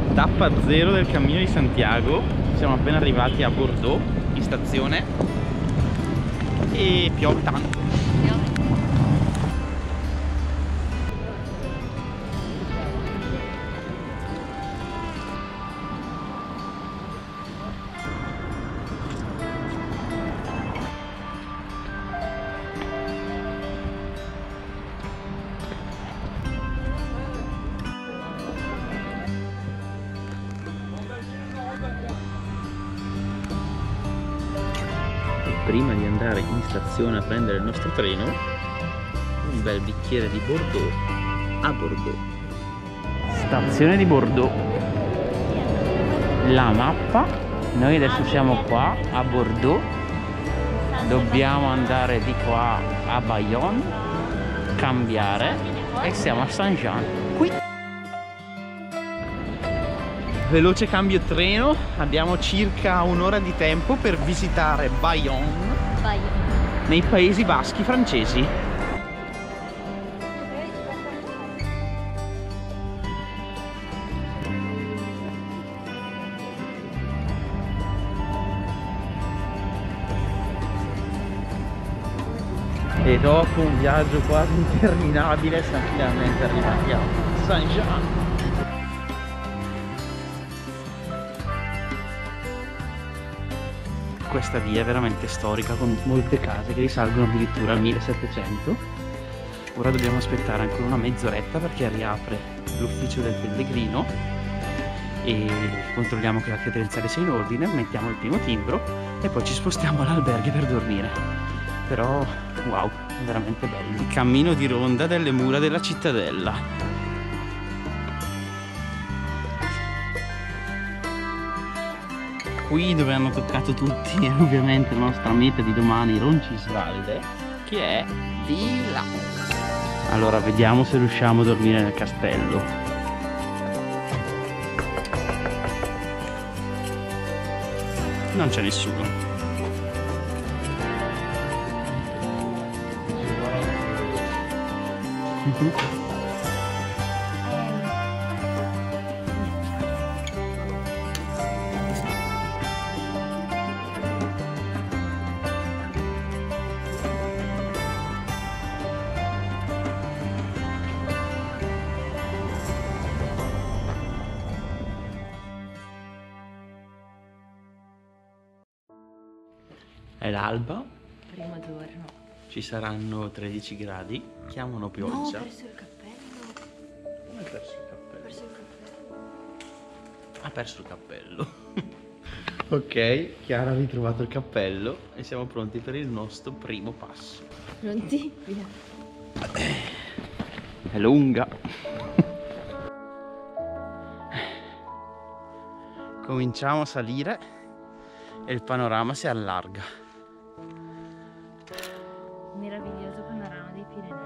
Tappa 0 del Cammino di Santiago. Siamo appena arrivati a Bordeaux in stazione e piove tanto. Prima di andare in stazione a prendere il nostro treno, un bel bicchiere di Bordeaux a Bordeaux. Stazione di Bordeaux. La mappa. Noi adesso siamo qua a Bordeaux. Dobbiamo andare di qua a Bayonne, cambiare e siamo a Saint-Jean. Qui. Veloce cambio treno, abbiamo circa un'ora di tempo per visitare Bayonne, nei Paesi Baschi francesi. E dopo un viaggio quasi interminabile siamo finalmente arrivati a Saint-Jean. Questa via è veramente storica, con molte case che risalgono addirittura al 1700. Ora dobbiamo aspettare ancora una mezz'oretta perché riapre l'ufficio del pellegrino e controlliamo che la credenziale sia in ordine, mettiamo il primo timbro e poi ci spostiamo all'alberghe per dormire. Però wow, è veramente bello. Il cammino di ronda delle mura della cittadella. Qui dove hanno toccato tutti è ovviamente la nostra meta di domani, Roncisvalle, che è di là. Allora vediamo se riusciamo a dormire nel castello. Non c'è nessuno. È l'alba. Primo giorno. Ci saranno 13 gradi. Chiamano pioggia. No, ho perso il cappello. Come hai perso il cappello? Ho perso il cappello. Ha perso il cappello. Ok, Chiara ha ritrovato il cappello e siamo pronti per il nostro primo passo. Pronti? Via. È lunga. Cominciamo a salire e il panorama si allarga. Meraviglioso panorama dei Pirenei.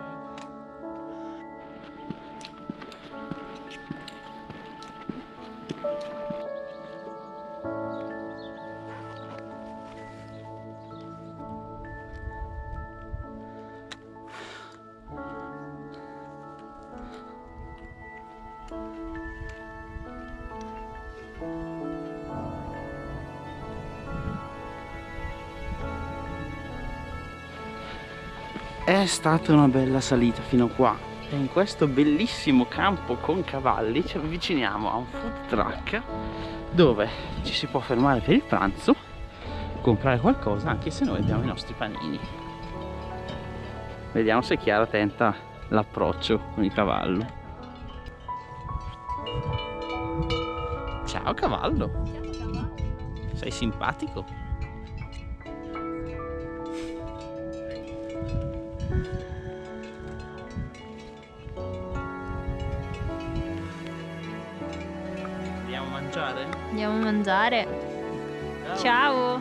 È stata una bella salita fino a qua e in questo bellissimo campo con cavalli ci avviciniamo a un food truck dove ci si può fermare per il pranzo, comprare qualcosa, anche se noi abbiamo i nostri panini. Vediamo se Chiara tenta l'approccio con il cavallo. Ciao cavallo! Ciao cavallo. Sei simpatico? Andiamo a mangiare? Andiamo a mangiare. Ciao.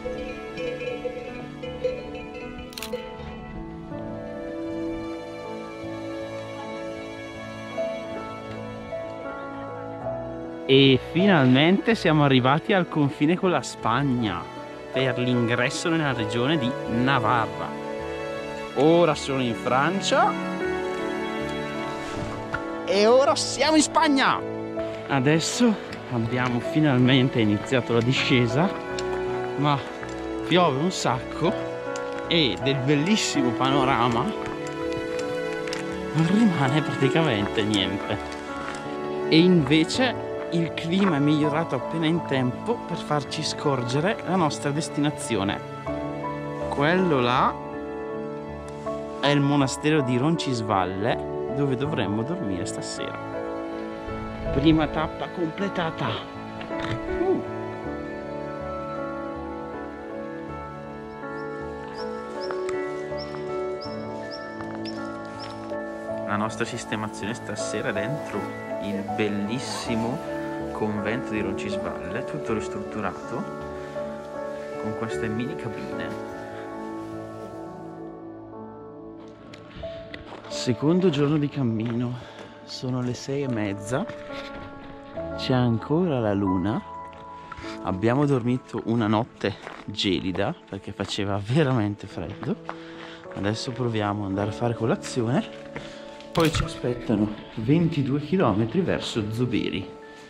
E finalmente siamo arrivati al confine con la Spagna per l'ingresso nella regione di Navarra. Ora sono in Francia e ora siamo in Spagna. Adesso abbiamo finalmente iniziato la discesa, ma piove un sacco e del bellissimo panorama non rimane praticamente niente. E invece il clima è migliorato appena in tempo per farci scorgere la nostra destinazione. Quello là è il monastero di Roncisvalle, dove dovremmo dormire stasera. Prima tappa completata. La nostra sistemazione stasera è dentro il bellissimo convento di Roncisvalle, tutto ristrutturato con queste mini cabine. Secondo giorno di cammino, sono le 6:30, c'è ancora la luna, abbiamo dormito una notte gelida perché faceva veramente freddo, adesso proviamo ad andare a fare colazione, poi ci aspettano 22 km verso Zubiri.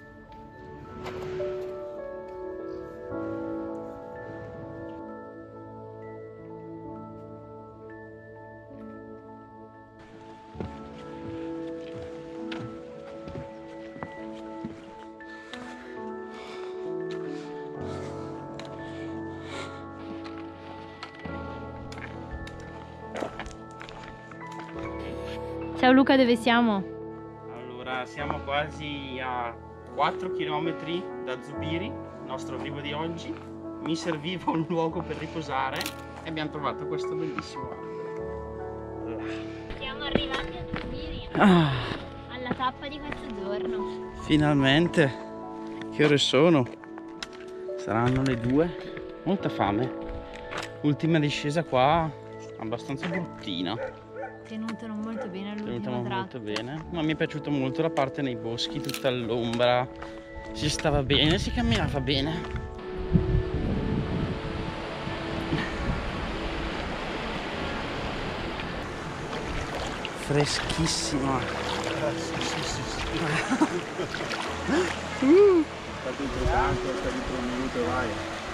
Ciao Luca, dove siamo? Allora, siamo quasi a 4 km da Zubiri, il nostro arrivo di oggi. Mi serviva un luogo per riposare e abbiamo trovato questo bellissimo albero. Siamo arrivati a Zubiri, alla tappa di questo giorno. Finalmente! Che ore sono? Saranno le 2. Molta fame. Ultima discesa qua, abbastanza bruttina. Tenuto non molto bene Tenuta all'ultimo tratto. molto bene, ma mi è piaciuta molto la parte nei boschi, tutta all'ombra, si stava bene, si camminava bene. Freschissima. Fate un tanto, sta dietro un minuto e vai.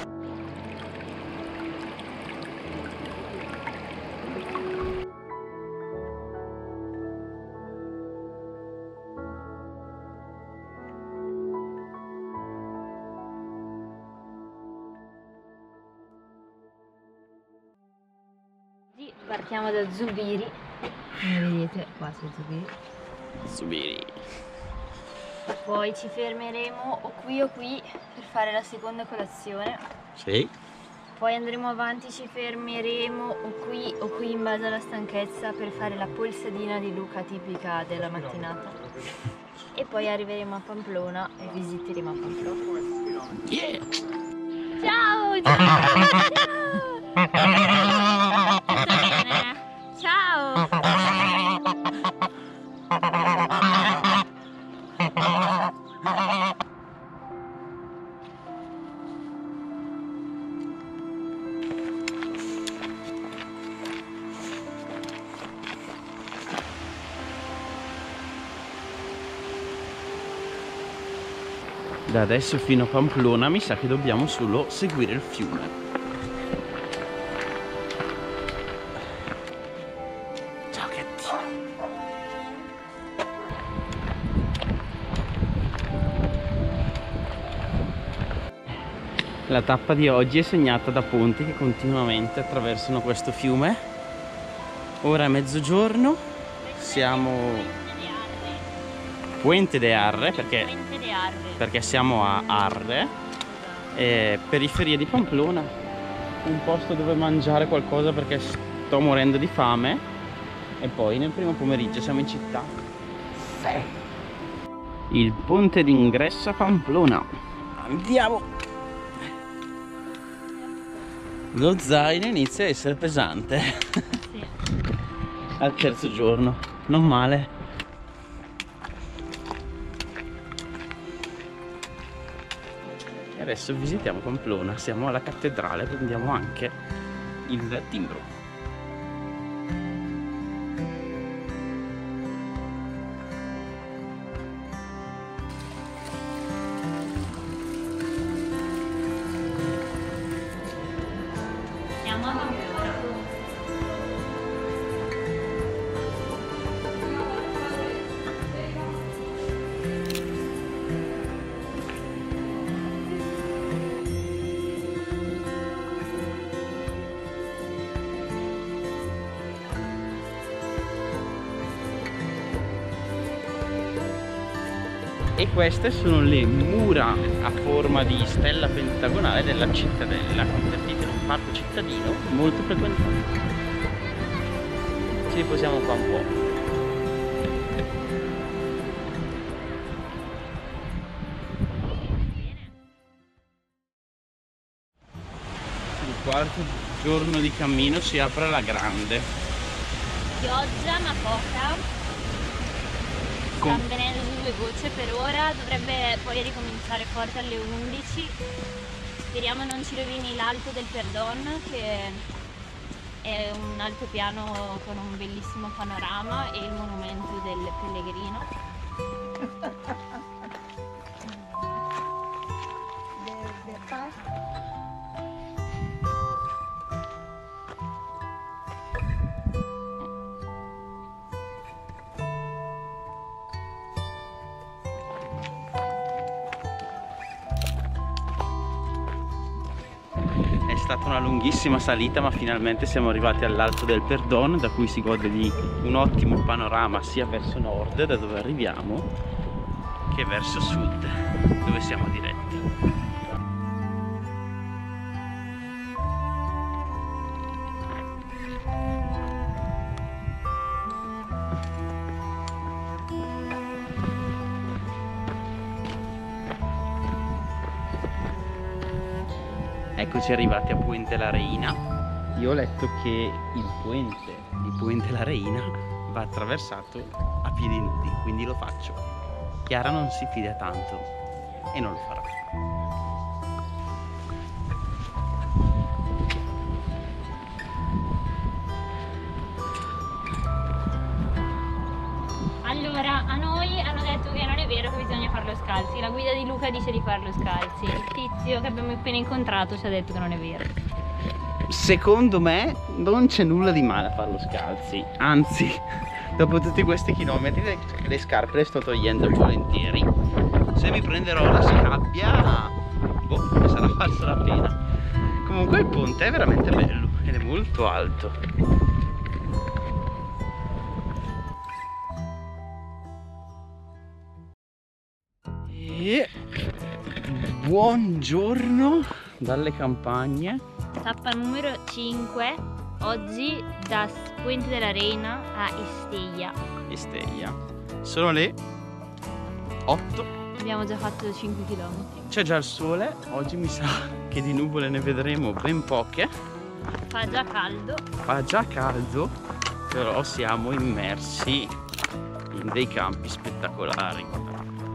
Partiamo da Zubiri, come vedete qua c'è Zubiri. Zubiri. Poi ci fermeremo o qui per fare la seconda colazione. Sì. Poi andremo avanti, ci fermeremo o qui in base alla stanchezza per fare la polsadina di Luca tipica della mattinata. E poi arriveremo a Pamplona e visiteremo a Pamplona. Yeah. Ciao! Ciao! Ciao! Da adesso fino a Pamplona mi sa che dobbiamo solo seguire il fiume. Ciao gattino. La tappa di oggi è segnata da ponti che continuamente attraversano questo fiume. Ora è mezzogiorno, siamo Puente de Arre perché siamo a Arre, periferia di Pamplona, un posto dove mangiare qualcosa perché sto morendo di fame, e poi nel primo pomeriggio siamo in città. Il ponte d'ingresso a Pamplona. Andiamo! Lo zaino inizia a essere pesante. Sì. Al terzo giorno, non male. E adesso visitiamo Pamplona, siamo alla cattedrale, prendiamo anche il timbro. Siamo a Pamplona. E queste sono le mura a forma di stella pentagonale della cittadella, convertite in un parco cittadino molto frequentato. Ci riposiamo qua un po'. Il quarto giorno di cammino si apre alla grande. Pioggia ma poca. Sta venendo su 2 gocce per ora, dovrebbe poi ricominciare forte alle 11. Speriamo non ci rovini l'Alto del Perdon, che è un altopiano con un bellissimo panorama, e il monumento del pellegrino. È stata una lunghissima salita, ma finalmente siamo arrivati all'Alto del Perdon, da cui si gode di un ottimo panorama sia verso nord, da dove arriviamo, che verso sud, dove siamo diretti. Eccoci arrivati a Puente la Reina. Io ho letto che il puente di Puente la Reina va attraversato a piedi nudi, quindi lo faccio. Chiara non si fida tanto e non lo farà. Allora, a noi hanno detto che non è vero che bisogna farlo scalzi. La guida di Luca dice di farlo scalzi. Il tizio che abbiamo appena incontrato ci ha detto che non è vero. Secondo me non c'è nulla di male a farlo scalzi, anzi, dopo tutti questi chilometri le scarpe le sto togliendo volentieri. Se mi prenderò la scabbia, boh, ne sarà valsa la pena. Comunque il ponte è veramente bello ed è molto alto. E buongiorno dalle campagne. Tappa numero 5, oggi da Puente della Reina a Estella. Estella. Sono le 8. Abbiamo già fatto 5 km. C'è già il sole, oggi mi sa che di nuvole ne vedremo ben poche. Fa già caldo. Fa già caldo, però siamo immersi in dei campi spettacolari. Guardate.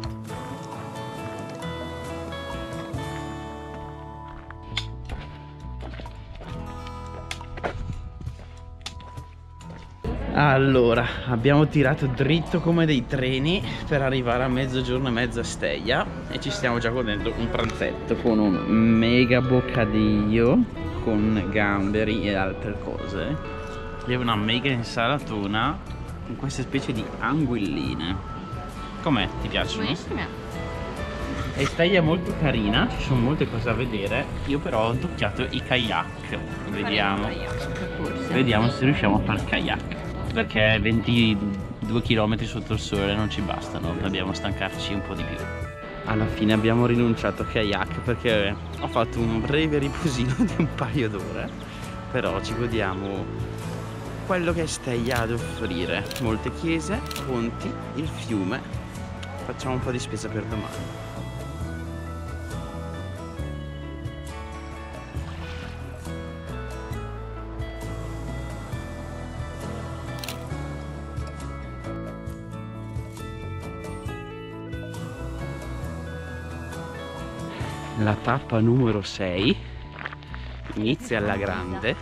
Allora, abbiamo tirato dritto come dei treni per arrivare a mezzogiorno e mezzo a Stella e ci stiamo già godendo un pranzetto con un mega bocadillo con gamberi e altre cose e una mega insalatona con queste specie di anguilline. Com'è? Ti piacciono? Buonissima. E Stella è molto carina, ci sono molte cose da vedere. Io però ho toccato i kayak. Vediamo se riusciamo a fare kayak, perché 22 km sotto il sole non ci bastano, dobbiamo stancarci un po' di più. Alla fine abbiamo rinunciato a kayak perché ho fatto un breve riposino di un paio d'ore, però ci godiamo quello che Stella ha ad offrire: molte chiese, ponti, il fiume. Facciamo un po' di spesa per domani. La tappa numero 6 inizia alla grande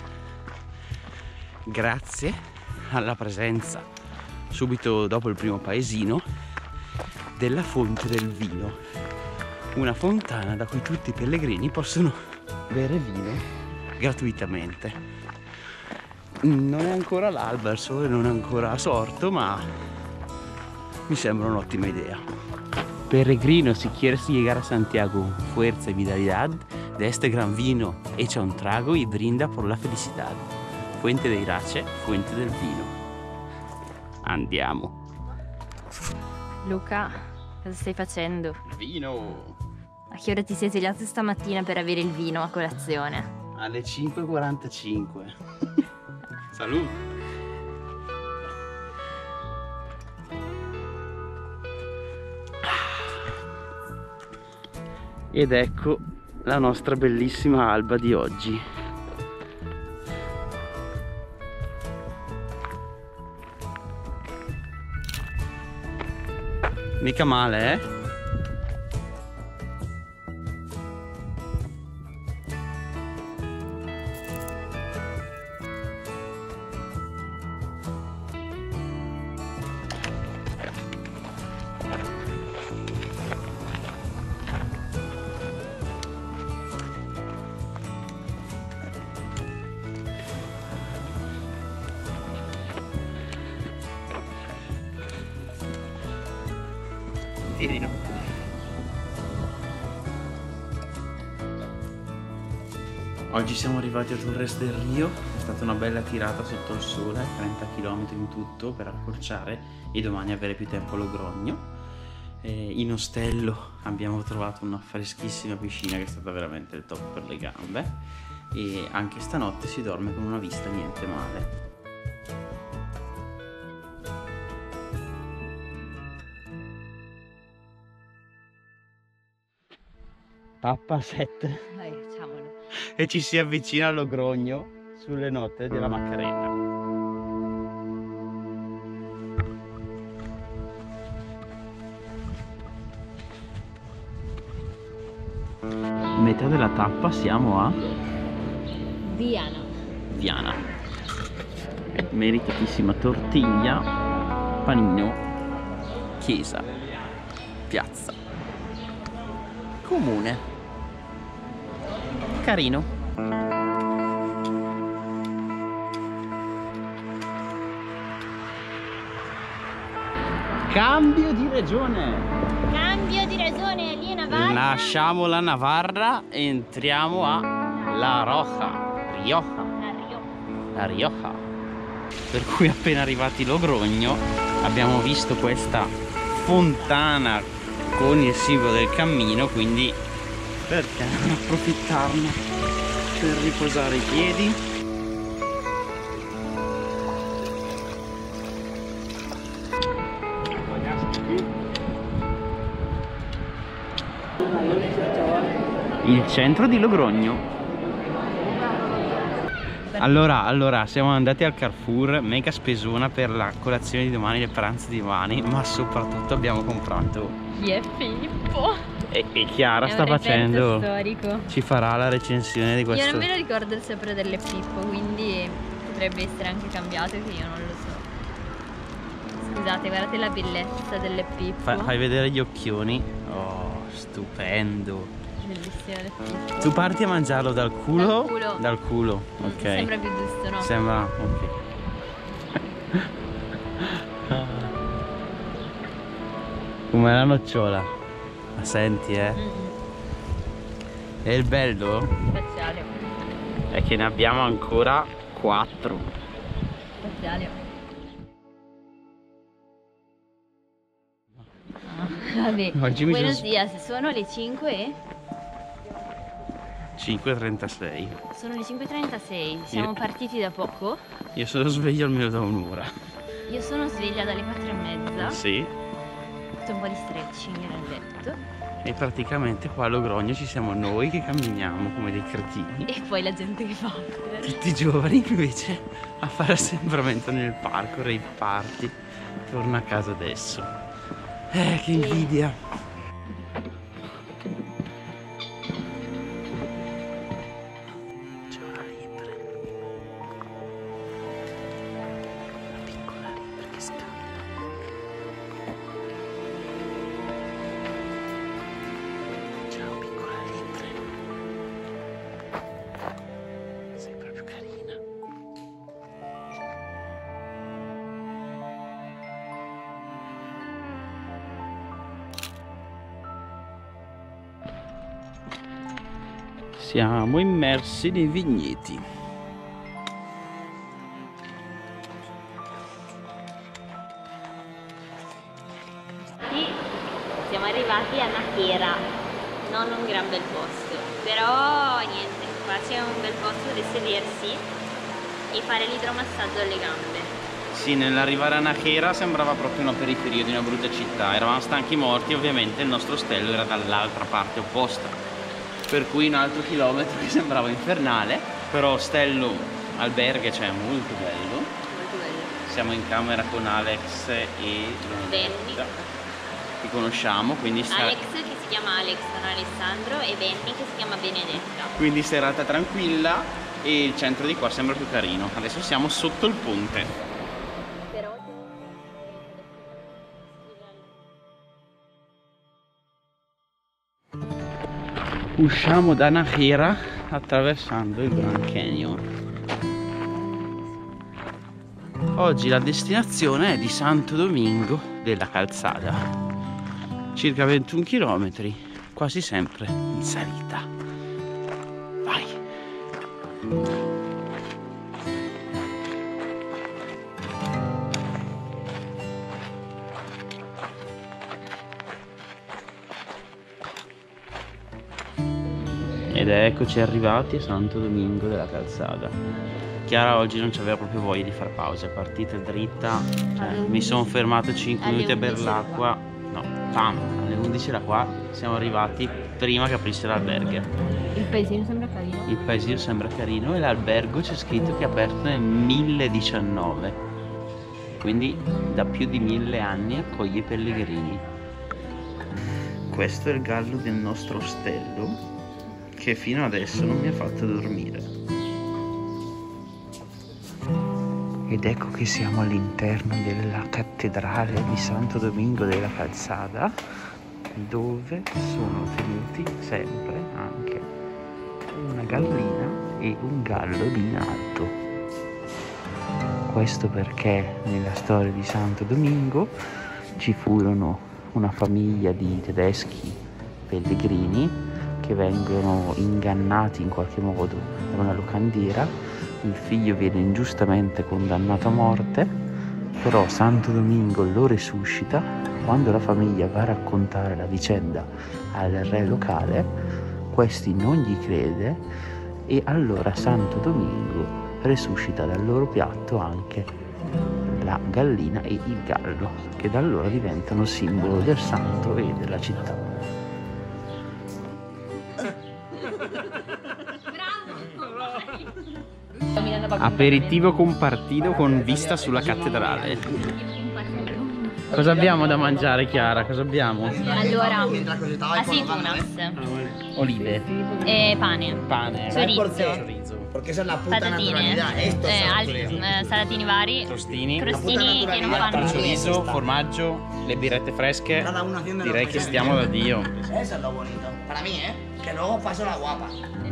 grazie alla presenza, subito dopo il primo paesino, della Fonte del Vino, una fontana da cui tutti i pellegrini possono bere vino gratuitamente. Non è ancora l'alba, il sole non è ancora sorto, ma mi sembra un'ottima idea. Peregrino, si quieres llegar a Santiago, fuerza y vitalidad, de este gran vino echa un trago y brinda por la felicidad. Fuente de Irace, fuente del vino. Andiamo. Luca, cosa stai facendo? Vino! A che ora ti sei svegliato stamattina per avere il vino a colazione? Alle 5:45. Salute! Ed ecco la nostra bellissima alba di oggi. Mica male, eh? Tirino. Oggi siamo arrivati a Torres del Rio, è stata una bella tirata sotto il sole, 30 km in tutto per accorciare e domani avere più tempo a Logrogno. In ostello abbiamo trovato una freschissima piscina che è stata veramente il top per le gambe e anche stanotte si dorme con una vista niente male. Tappa 7 Dai, facciamolo. e ci si avvicina a Logrogno sulle note della Macarena. Metà della tappa siamo a Viana. Viana. Meritatissima tortiglia, panino, chiesa, piazza, comune. Carino. Cambio di regione. Cambio di ragione, lì è Navarra. Lasciamo la Navarra e entriamo a La Rioja. La Rioja. Per cui appena arrivati a Logrogno abbiamo visto questa fontana con il simbolo del cammino, quindi perché non approfittarne per riposare i piedi? Il centro di Logrogno. Allora siamo andati al Carrefour, mega spesona per la colazione di domani, il pranzo di domani, ma soprattutto abbiamo comprato. Chi è Filippo? E Chiara È sta un reperto facendo, storico. ci farà la recensione di questo. Io non me lo ricordo il sapore delle Pippo, quindi potrebbe essere anche cambiato che io non lo so. Scusate, guardate la bellezza delle Pippo. Fai vedere gli occhioni. Oh, stupendo. Bellissime le Pippo. Tu parti a mangiarlo dal culo? Dal culo. Dal culo, ok. Sembra più giusto, no? Sembra, ok. Come la nocciola. Ma senti, E il bello Spaziale. è che ne abbiamo ancora 4. Spaziale. Vabbè, Oggi mi buenos sono- dias, sono le 5 e... 5:36. Sono le 5:36, siamo partiti da poco. Io sono sveglio almeno da un'ora. Io sono sveglia dalle 4:30. Sì. Ho fatto un po' di stretching nel letto. E praticamente qua a Logrogno ci siamo noi che camminiamo come dei cretini. E poi la gente che fa. Tutti i giovani invece a fare assembramento nel parco, rave party. Torna a casa adesso. Che invidia. C'è una lepre. Una piccola lepre che scappa. C'è una piccola lepre. più carina. Siamo immersi nei vigneti. Siamo arrivati a Nájera, non un gran bel posto, però niente, qua c'è un bel posto dove sedersi e fare l'idromassaggio alle gambe. Sì, nell'arrivare a Nájera sembrava proprio una periferia di una brutta città, eravamo stanchi morti e ovviamente il nostro ostello era dall'altra parte opposta, per cui un altro chilometro che sembrava infernale, però ostello, alberghe, cioè molto bello. Molto bello. Siamo in camera con Alex e Benny. Che conosciamo, quindi Alex che si chiama Alex, non Alessandro, e Benny che si chiama Benedetta. quindi serata tranquilla e il centro di qua sembra più carino. Adesso siamo sotto il ponte. Però Usciamo da Nájera attraversando il Grand Canyon. Oggi la destinazione è di Santo Domingo della Calzada. Circa 21 km, quasi sempre in salita. Vai! Ed eccoci arrivati a Santo Domingo della Calzada. Chiara oggi non c'aveva proprio voglia di fare pausa, è partita dritta, cioè, mi sono fermato 5 minuti a bere l'acqua, no, fam, alle 11 era qua, siamo arrivati prima che aprisse l'albergo. il paesino sembra carino. Il paesino sembra carino e l'albergo c'è scritto che è aperto nel 1019, quindi da più di 1000 anni accoglie i pellegrini. Questo è il gallo del nostro ostello che fino adesso non mi ha fatto dormire. Ed ecco che siamo all'interno della cattedrale di Santo Domingo della Calzada, dove sono tenuti sempre anche una gallina e un gallo lì in alto. Questo perché nella storia di Santo Domingo ci furono una famiglia di tedeschi pellegrini che vengono ingannati in qualche modo da una locandiera. Il figlio viene ingiustamente condannato a morte, però Santo Domingo lo resuscita. Quando la famiglia va a raccontare la vicenda al re locale, questi non gli crede e allora Santo Domingo resuscita dal loro piatto anche la gallina e il gallo, che da allora diventano simbolo del santo e della città. Aperitivo compartito con vista sulla cattedrale. Cosa abbiamo da mangiare, Chiara? Cosa abbiamo? Allora, aceitunas, Olive, pane, pane, chorizo, Porque esa es la puta patatine, naturalidad. Esto es salatini vari, tostini, crostini che non fanno. chorizo, formaggio, le birrette fresche. Cada uno haciendo lo Direi que che quiere. stiamo da Dio. Eso es lo bonito. Para mí, ¿eh? Que luego paso la guapa.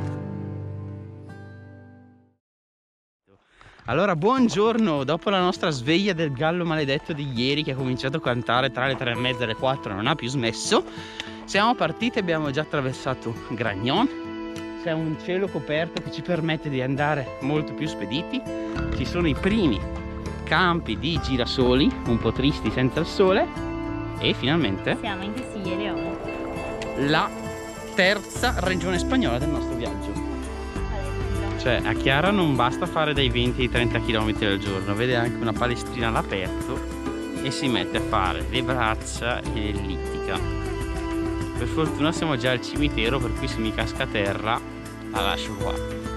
Allora, buongiorno, dopo la nostra sveglia del gallo maledetto di ieri che ha cominciato a cantare tra le 3:30 e le 4 non ha più smesso, siamo partiti, abbiamo già attraversato Gragnon, c'è un cielo coperto che ci permette di andare molto più spediti, ci sono i primi campi di girasoli, un po' tristi senza il sole, e finalmente Siamo in Castiglia e Leone. la terza regione spagnola del nostro viaggio. Cioè a Chiara non basta fare dai 20 ai 30 km al giorno, vede anche una palestrina all'aperto e si mette a fare le braccia e l'ellittica. Per fortuna siamo già al cimitero, per cui se mi casca a terra la lascio qua.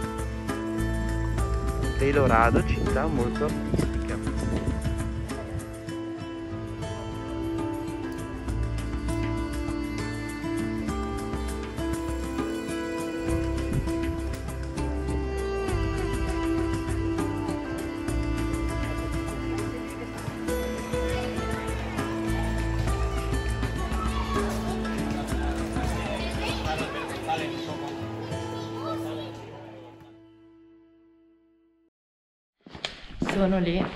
Telorado, città molto artistica. Sono le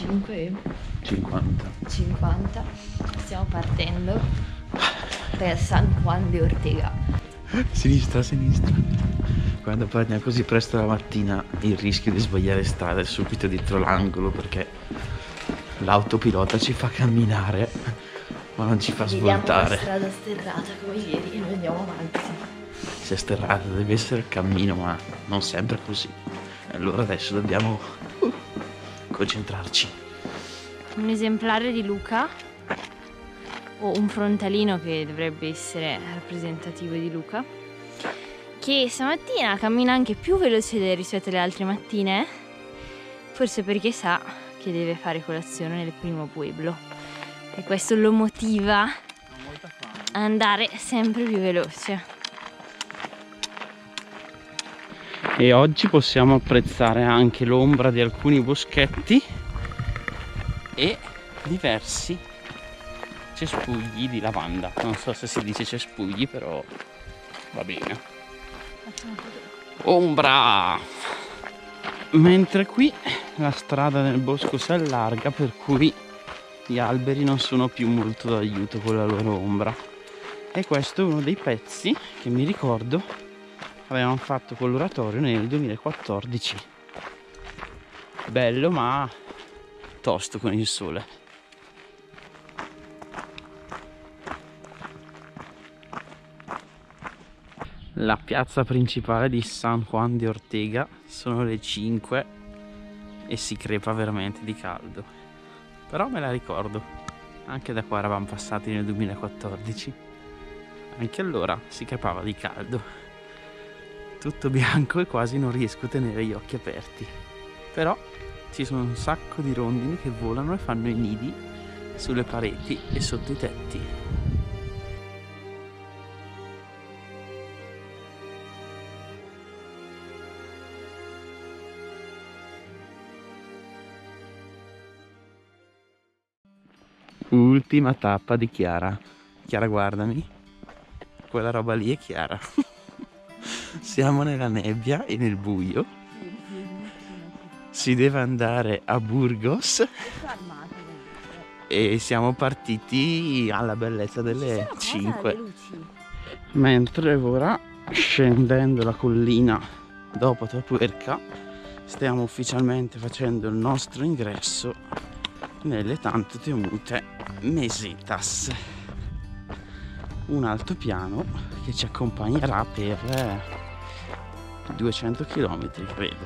5:50. 50. Stiamo partendo per San Juan de Ortega. Sinistra, sinistra. Quando parliamo così presto la mattina il rischio di sbagliare strada è subito dietro l'angolo, perché l'autopilota ci fa camminare ma non ci fa svoltare. Vediamo la strada sterrata come ieri e noi andiamo avanti. Se è sterrata deve essere il cammino, ma non sempre così. Allora adesso dobbiamo concentrarci. Un esemplare di Luca, o un frontalino che dovrebbe essere rappresentativo di Luca, che stamattina cammina anche più veloce rispetto alle altre mattine, forse perché sa che deve fare colazione nel primo pueblo e questo lo motiva a andare sempre più veloce. E oggi possiamo apprezzare anche l'ombra di alcuni boschetti e diversi cespugli di lavanda. Non so se si dice cespugli, però va bene. Ombra! Mentre qui la strada nel bosco si allarga, per cui gli alberi non sono più molto d'aiuto con la loro ombra. E questo è uno dei pezzi che mi ricordo avevamo fatto con l'oratorio nel 2014. Bello ma tosto con il sole. La piazza principale di San Juan de Ortega, sono le 5 e si crepa veramente di caldo, però me la ricordo, anche da qua eravamo passati nel 2014, anche allora si crepava di caldo, tutto bianco e quasi non riesco a tenere gli occhi aperti, però ci sono un sacco di rondini che volano e fanno i nidi sulle pareti e sotto i tetti. Ultima tappa di Chiara. Chiara, guardami, quella roba lì è Chiara. Siamo nella nebbia e nel buio. Si deve andare a Burgos e siamo partiti alla bellezza delle 5. Mentre ora, scendendo la collina dopo Atapuerca, stiamo ufficialmente facendo il nostro ingresso nelle tanto temute Mesetas, un altopiano che ci accompagnerà per 200 km credo.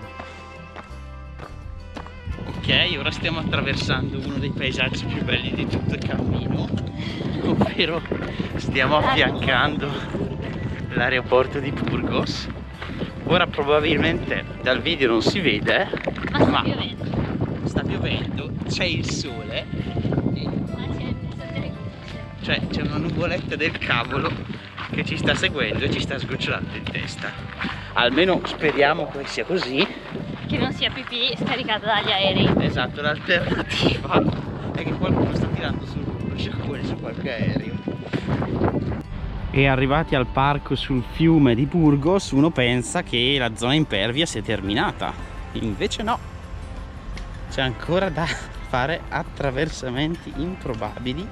Ok, ora stiamo attraversando uno dei paesaggi più belli di tutto il cammino, ovvero stiamo affiancando l'aeroporto di Burgos. Ora probabilmente dal video non si vede, ma sta piovendo, c'è il sole, cioè c'è una nuvoletta del cavolo che ci sta seguendo e ci sta sgocciolando in testa. Almeno speriamo che sia così, Che non sia pipì scaricata dagli aerei. esatto. L'alternativa è che qualcuno sta tirando sul sciacquone su qualche aereo. E arrivati al parco sul fiume di Burgos, uno pensa che la zona impervia sia terminata, invece no, c'è ancora da fare attraversamenti improbabili.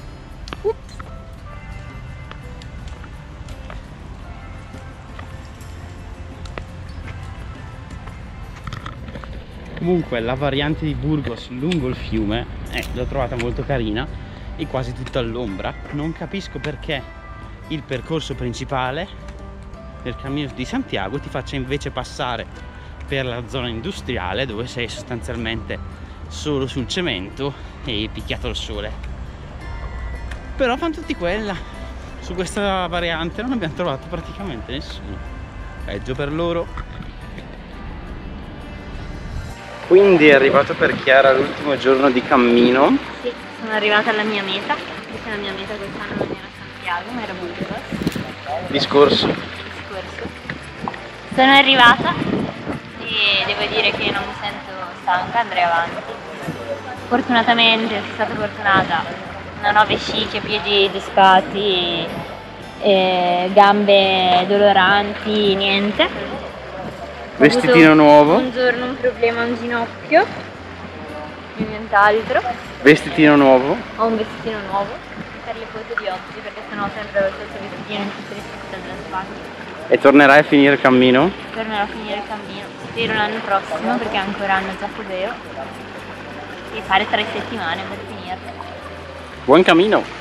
Comunque la variante di Burgos lungo il fiume l'ho trovata molto carina e quasi tutta all'ombra. Non capisco perché il percorso principale del Cammino di Santiago ti faccia invece passare per la zona industriale, dove sei sostanzialmente solo sul cemento e picchiato al sole. Però fanno tutti quella. Su questa variante non abbiamo trovato praticamente nessuno. Peggio per loro. Quindi è arrivato per Chiara l'ultimo giorno di cammino. Sì, sono arrivata alla mia meta, perché la mia meta quest'anno non era Santiago, ma era Burgos. Discorso. Sono arrivata e devo dire che non mi sento stanca, andrei avanti. Fortunatamente, sono stata fortunata, non ho vesciche, piedi disfatti, gambe doloranti, niente. Vestitino nuovo. Un giorno un problema a un ginocchio e nient'altro. Vestitino nuovo? Ho un vestitino nuovo per le foto di oggi, perché sennò ho sempre lo stesso vestitino in tutte le foto della Spagna. E tornerai a finire il cammino? Tornerò a finire il cammino, spero l'anno prossimo, perché ancora hanno già Fudeo, e fare 3 settimane per finirlo. Buon cammino!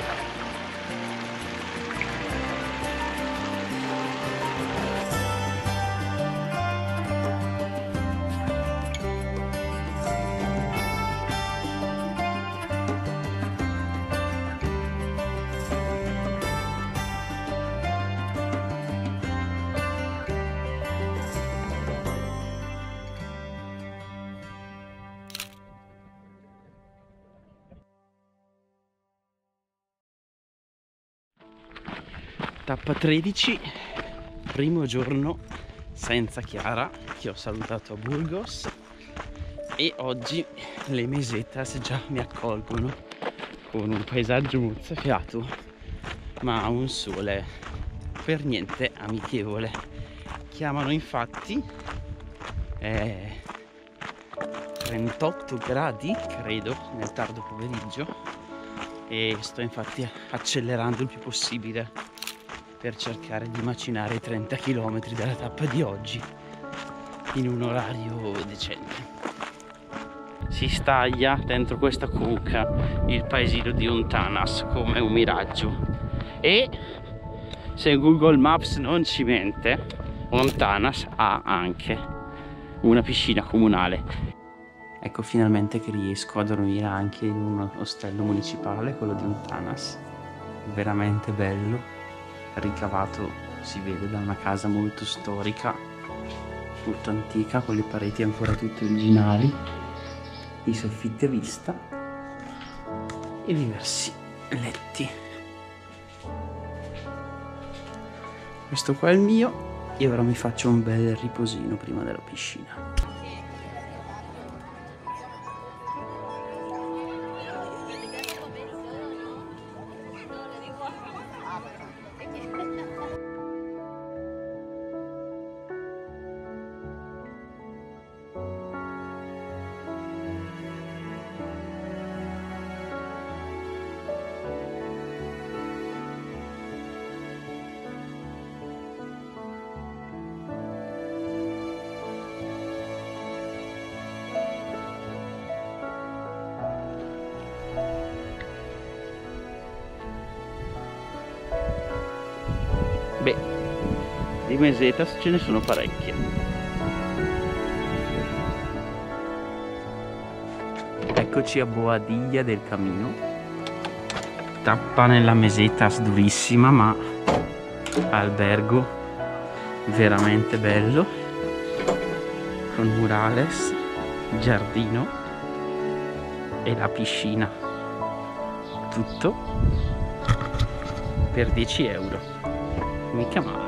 Tappa 13, primo giorno senza Chiara, che ho salutato a Burgos, e oggi le mesetas già mi accolgono con un paesaggio mozzafiato, ma un sole per niente amichevole. Chiamano infatti 38 gradi, credo, nel tardo pomeriggio, e sto infatti accelerando il più possibile per cercare di macinare i 30 km della tappa di oggi in un orario decente. Si staglia dentro questa conca il paesino di Ontanas come un miraggio, e se Google Maps non ci mente, Ontanas ha anche una piscina comunale. Ecco finalmente che riesco a dormire anche in un ostello municipale, quello di Ontanas, veramente bello, ricavato, si vede, da una casa molto storica, molto antica, con le pareti ancora tutte originali, i soffitti a vista e diversi letti. Questo qua è il mio, e ora mi faccio un bel riposino prima della piscina. Beh, di mesetas ce ne sono parecchie. Eccoci a Boadilla del Camino, tappa nella mesetas durissima, ma albergo veramente bello, con murales, giardino e la piscina, tutto per 10 euro. Mica male.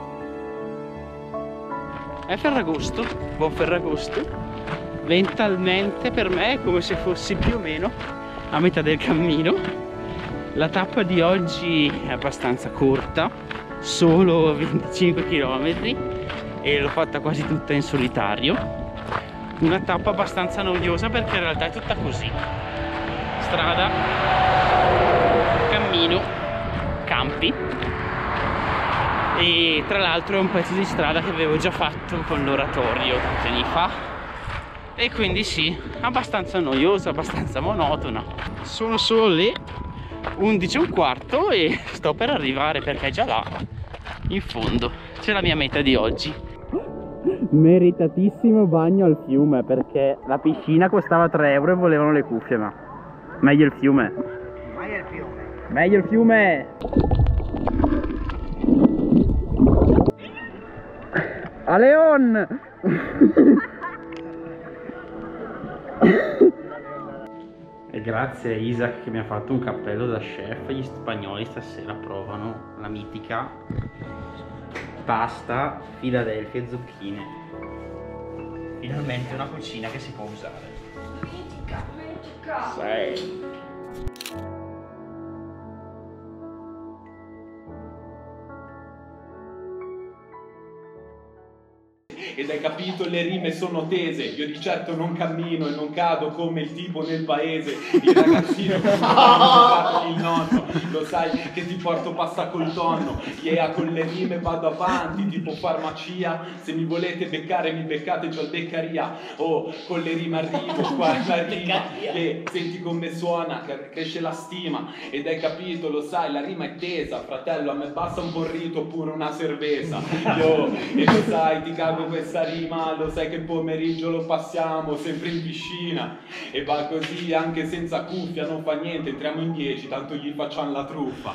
È Ferragosto, buon Ferragosto. Mentalmente per me è come se fossi più o meno a metà del cammino. La tappa di oggi è abbastanza corta, solo 25 km, e l'ho fatta quasi tutta in solitario. Una tappa abbastanza noiosa perché in realtà è tutta così: strada, cammino, campi. E tra l'altro è un pezzo di strada che avevo già fatto con l'oratorio tanti anni fa, e quindi sì, abbastanza noiosa, abbastanza monotona. Sono solo le 11:15 e sto per arrivare, perché già là in fondo c'è la mia meta di oggi. Meritatissimo bagno al fiume, perché la piscina costava 3 euro e volevano le cuffie, ma meglio il fiume. Meglio il fiume. Meglio il fiume! A Leon! E grazie a Isaac che mi ha fatto un cappello da chef. Gli spagnoli stasera provano la mitica pasta Philadelphia e zucchine. Finalmente una cucina che si può usare. Mitica. Sì. ed hai capito le rime sono tese, io di certo non cammino e non cado come il tipo nel paese, il ragazzino che il nonno, lo sai che ti porto pasta col tonno, yeah, con le rime vado avanti tipo farmacia, se mi volete beccare mi beccate già al beccaria, oh con le rime arrivo, qua la rima, senti come suona, cresce la stima, ed hai capito, lo sai, la rima è tesa, fratello, a me basta un borrito oppure una cerveza, io, e lo sai, ti cago questa rima, lo sai che pomeriggio lo passiamo sempre in piscina, e va così anche senza cuffia, non fa niente, entriamo in 10, tanto gli facciamo la truffa.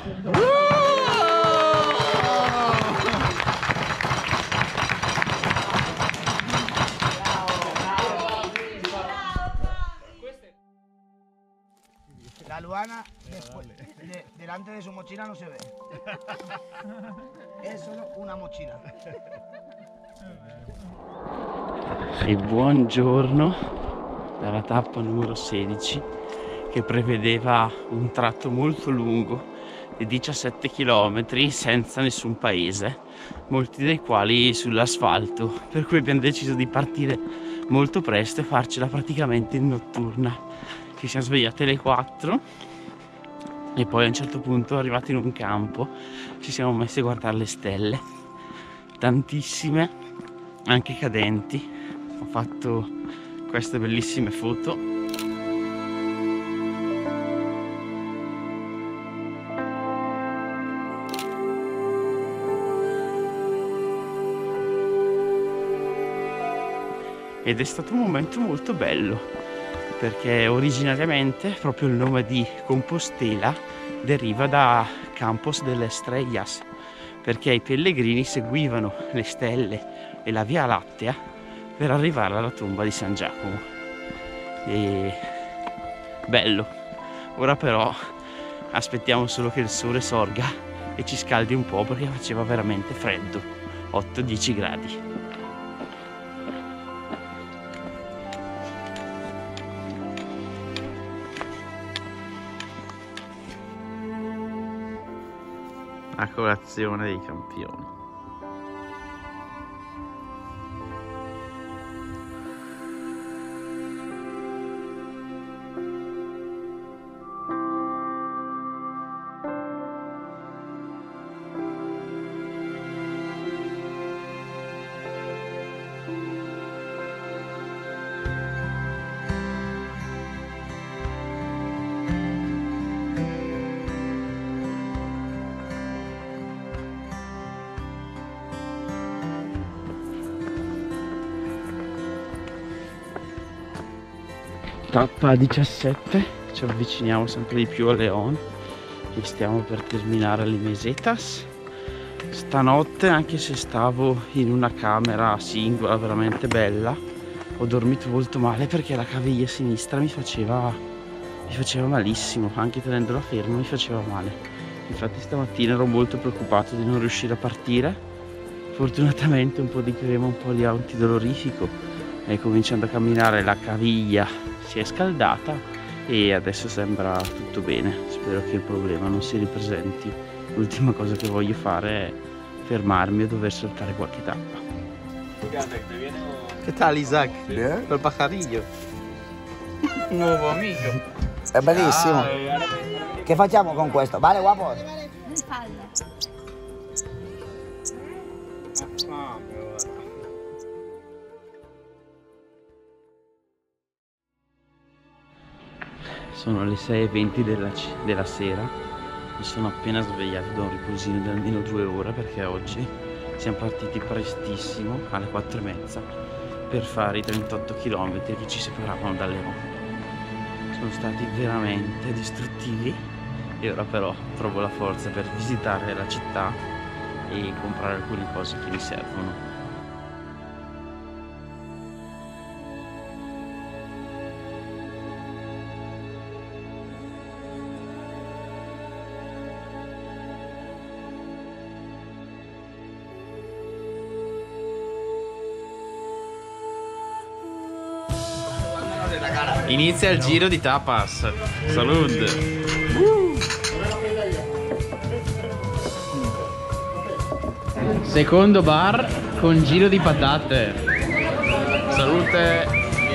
La Luana delante de su mochila no se ve. Es solo una mochila. E buongiorno dalla tappa numero 16 che prevedeva un tratto molto lungo di 17 km senza nessun paese, molti dei quali sull'asfalto, per cui abbiamo deciso di partire molto presto e farcela praticamente in notturna. Ci siamo svegliati alle 4 e poi a un certo punto, arrivati in un campo, ci siamo messi a guardare le stelle, tantissime, anche cadenti. Ho fatto queste bellissime foto. Ed è stato un momento molto bello, perché originariamente proprio il nome di Compostela deriva da Campos de las Estrellas, perché i pellegrini seguivano le stelle e la Via Lattea per arrivare alla tomba di San Giacomo. E bello. Ora però aspettiamo solo che il sole sorga e ci scaldi un po', perché faceva veramente freddo, 8-10 gradi. La colazione dei campioni. Tappa 17, ci avviciniamo sempre di più a León e stiamo per terminare le mesetas. Stanotte, anche se stavo in una camera singola veramente bella, ho dormito molto male perché la caviglia sinistra mi faceva malissimo, anche tenendola ferma mi faceva male. Infatti stamattina ero molto preoccupato di non riuscire a partire. Fortunatamente un po' di crema, un po' di antidolorifico, e cominciando a camminare la caviglia si è scaldata e adesso sembra tutto bene. Spero che il problema non si ripresenti. L'ultima cosa che voglio fare è fermarmi o dover saltare qualche tappa. ¿Qué tal, Isaac? Bien. El pajarillo. Un nuovo amico. È bellissimo. Che facciamo con questo? Vale, guapos? In spalla. Sono le 6:20 della sera, mi sono appena svegliato da un riposino di almeno 2 ore, perché oggi siamo partiti prestissimo alle 4:30 per fare i 38 km che ci separavano da León. Sono stati veramente distruttivi e ora però trovo la forza per visitare la città e comprare alcune cose che mi servono. Inizia il giro di tapas. Salud. Secondo bar con giro di patate. Salute.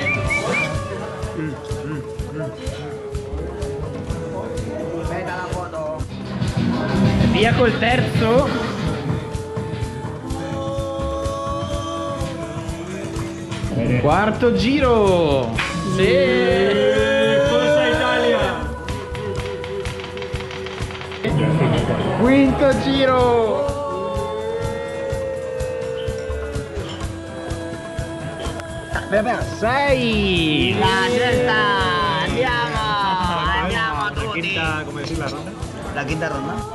Aspetta la foto. Via col terzo. Quarto giro. Sì. Forza Italia! Quinto giro. Beh, 6. La sesta. Andiamo a tutti. Come si la ronda? La quinta ronda.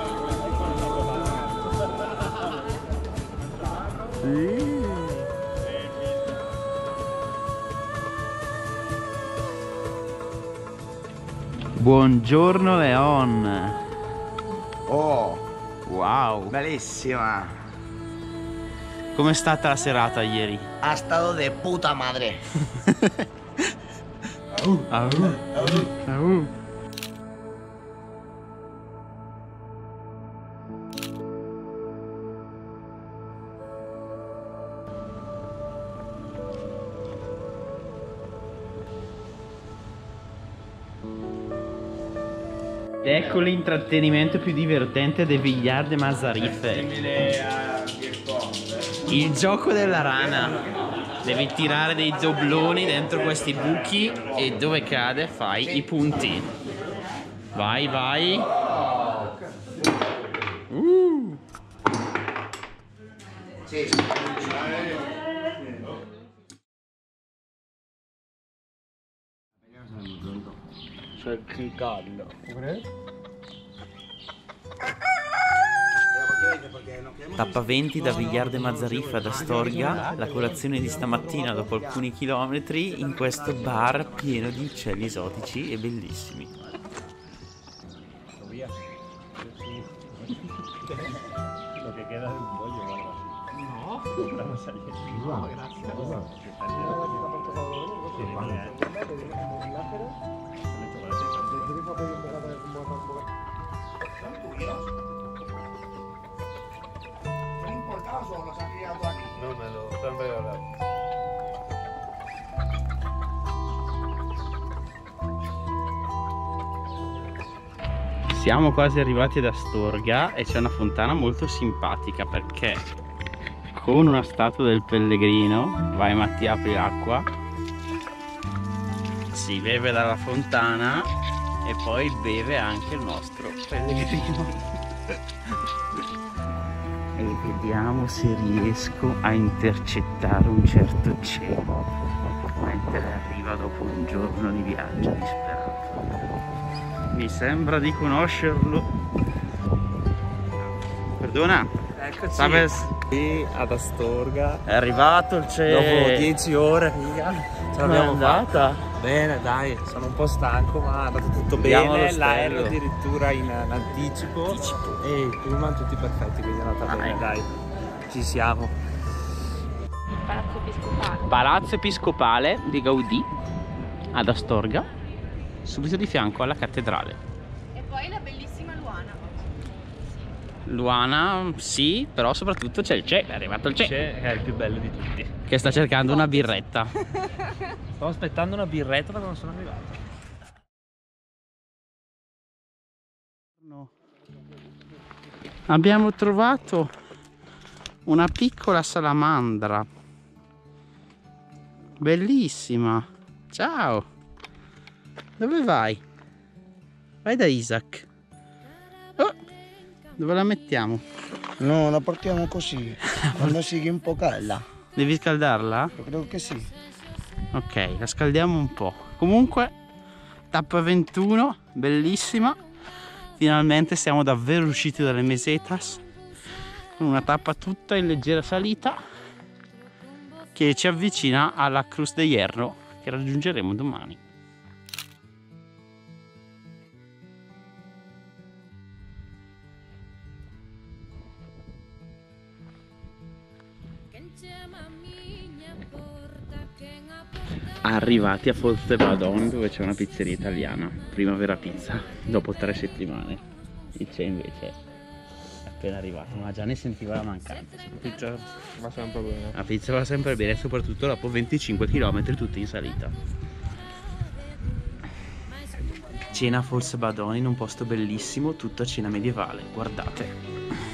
Buongiorno Leon. Oh, Wow. bellissima. Com'è stata la serata ieri? Ha stato de puta madre. Ecco l'intrattenimento più divertente dei Villar de Mazarife. Simile a Beer Pong. Il gioco della rana. Devi tirare dei dobloni dentro questi buchi e dove cade fai i punti. Vai, vai. Sì. C'è il caldo. Tappa 20 da Villar de Mazarife ad Astorga, la colazione di stamattina dopo alcuni chilometri in questo bar pieno di uccelli esotici e bellissimi. Lo che queda del pollo, guarda. No. Stavo saliendo. No, grazie. ¿No importaba o los han criado aquí? No me lo están regalando. Siamo quasi arrivati ad Astorga e c'è una fontana molto simpatica perché con una statua del pellegrino, vai Matti, apri l'acqua, si beve dalla fontana e poi beve anche il nostro pellegrino. E vediamo se riesco a intercettare un certo cielo mentre arriva dopo un giorno di viaggio disperato. Mi sembra di conoscerlo. Perdona. Eccoci. Sabes? Qui ad Astorga. È arrivato il cielo. Dopo 10 ore, mica. Ce l'abbiamo andata? Bene, dai, sono un po' stanco, ma è andato tutto Vediamo bene. lo L'aereo stello. addirittura in anticipo. E i pullman tutti perfetti, quindi è andata bene, dai. Ci siamo. Palazzo Episcopale. Palazzo Episcopale di Gaudì ad Astorga, subito di fianco alla cattedrale. E poi la bellissima Luana. Luana, sì, però soprattutto c'è il C'è, è arrivato il C'è, C'è, è il più bello di tutti. che sta cercando una birretta. Stavo aspettando una birretta ma non sono arrivato. Abbiamo trovato una piccola salamandra, bellissima. Ciao, dove vai? Vai da Isaac. Oh, dove la mettiamo? No, la portiamo così, quando sigui un po' calda. Devi scaldarla? Io credo che sì. Ok, la scaldiamo un po'. Comunque, tappa 21, bellissima. Finalmente siamo davvero usciti dalle mesetas con una tappa tutta in leggera salita che ci avvicina alla Cruz de Hierro che raggiungeremo domani. Arrivati a Voltevadon dove c'è una pizzeria italiana, Primavera Pizza, dopo 3 settimane. Il c'è invece appena arrivato, ma già ne sentiva la mancanza. La pizza va sempre bene. La pizza va sempre bene, soprattutto dopo 25 km tutti in salita. Cena a False Badoni in un posto bellissimo, tutta cena medievale, guardate.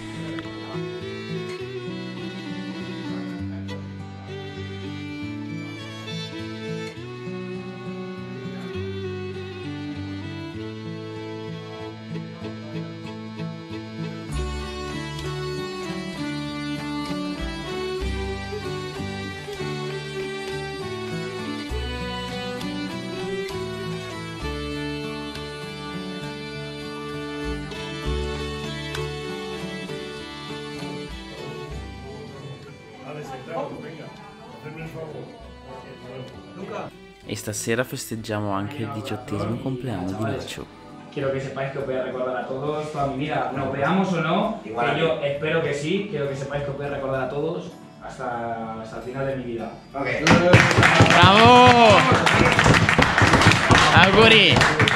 E stasera festeggiamo anche il 18° compleanno di Lucio. Quiero que sepáis que os voy a recordar a todos toda mi vida. Nos veamos o no, que yo espero que sí. Quiero que sepáis que os voy a recordar a todos hasta el final de mi vida. Ok. Bravo! Auguri!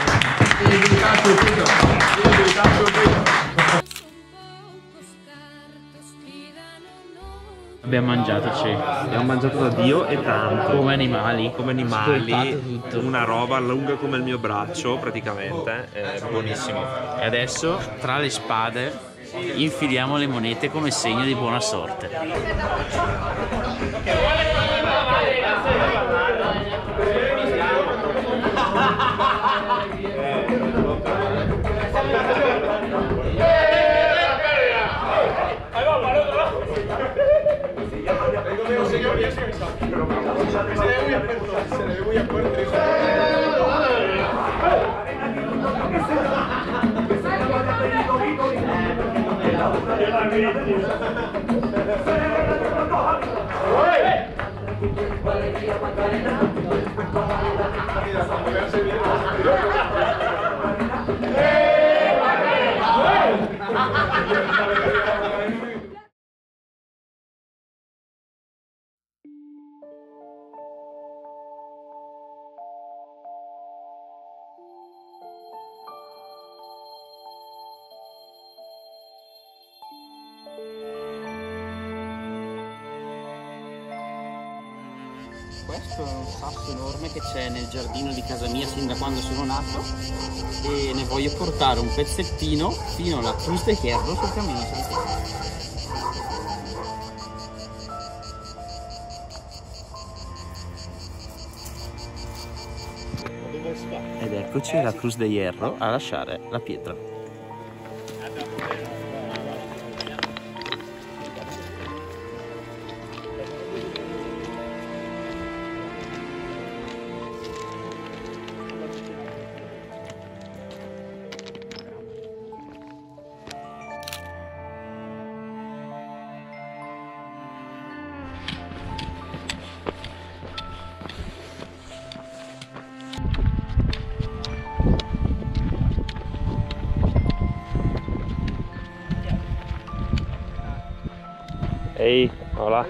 Abbiamo mangiato, Abbiamo mangiato da Dio e tanto. come animali. Come animali, Ascoltate tutto. una roba lunga come il mio braccio praticamente, è buonissimo. E adesso, tra le spade, infiliamo le monete come segno di buona sorte. Questo è un sasso enorme che c'è nel giardino di casa mia sin da quando sono nato e ne voglio portare un pezzettino fino alla Cruz de Hierro sul cammino Santiago. Ed eccoci alla Cruz de Hierro a lasciare la pietra. Ehi, hola.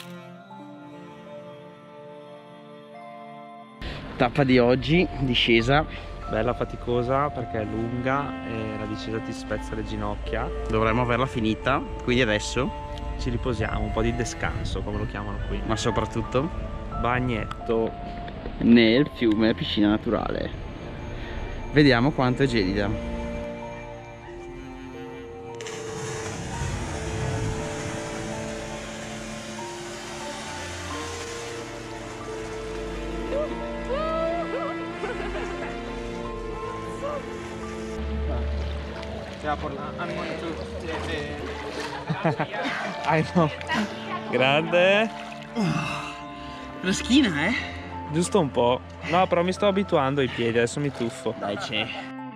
Tappa di oggi, discesa. Bella faticosa perché è lunga e la discesa ti spezza le ginocchia. Dovremmo averla finita, quindi adesso, Ci riposiamo, un po' di descanso come lo chiamano qui. ma soprattutto Bagnetto. nel fiume piscina naturale. Vediamo quanto è gelida. I know. Grande. Freschina, eh? Giusto un po'. No, però mi sto abituando ai piedi, adesso mi tuffo. Dai, c'è.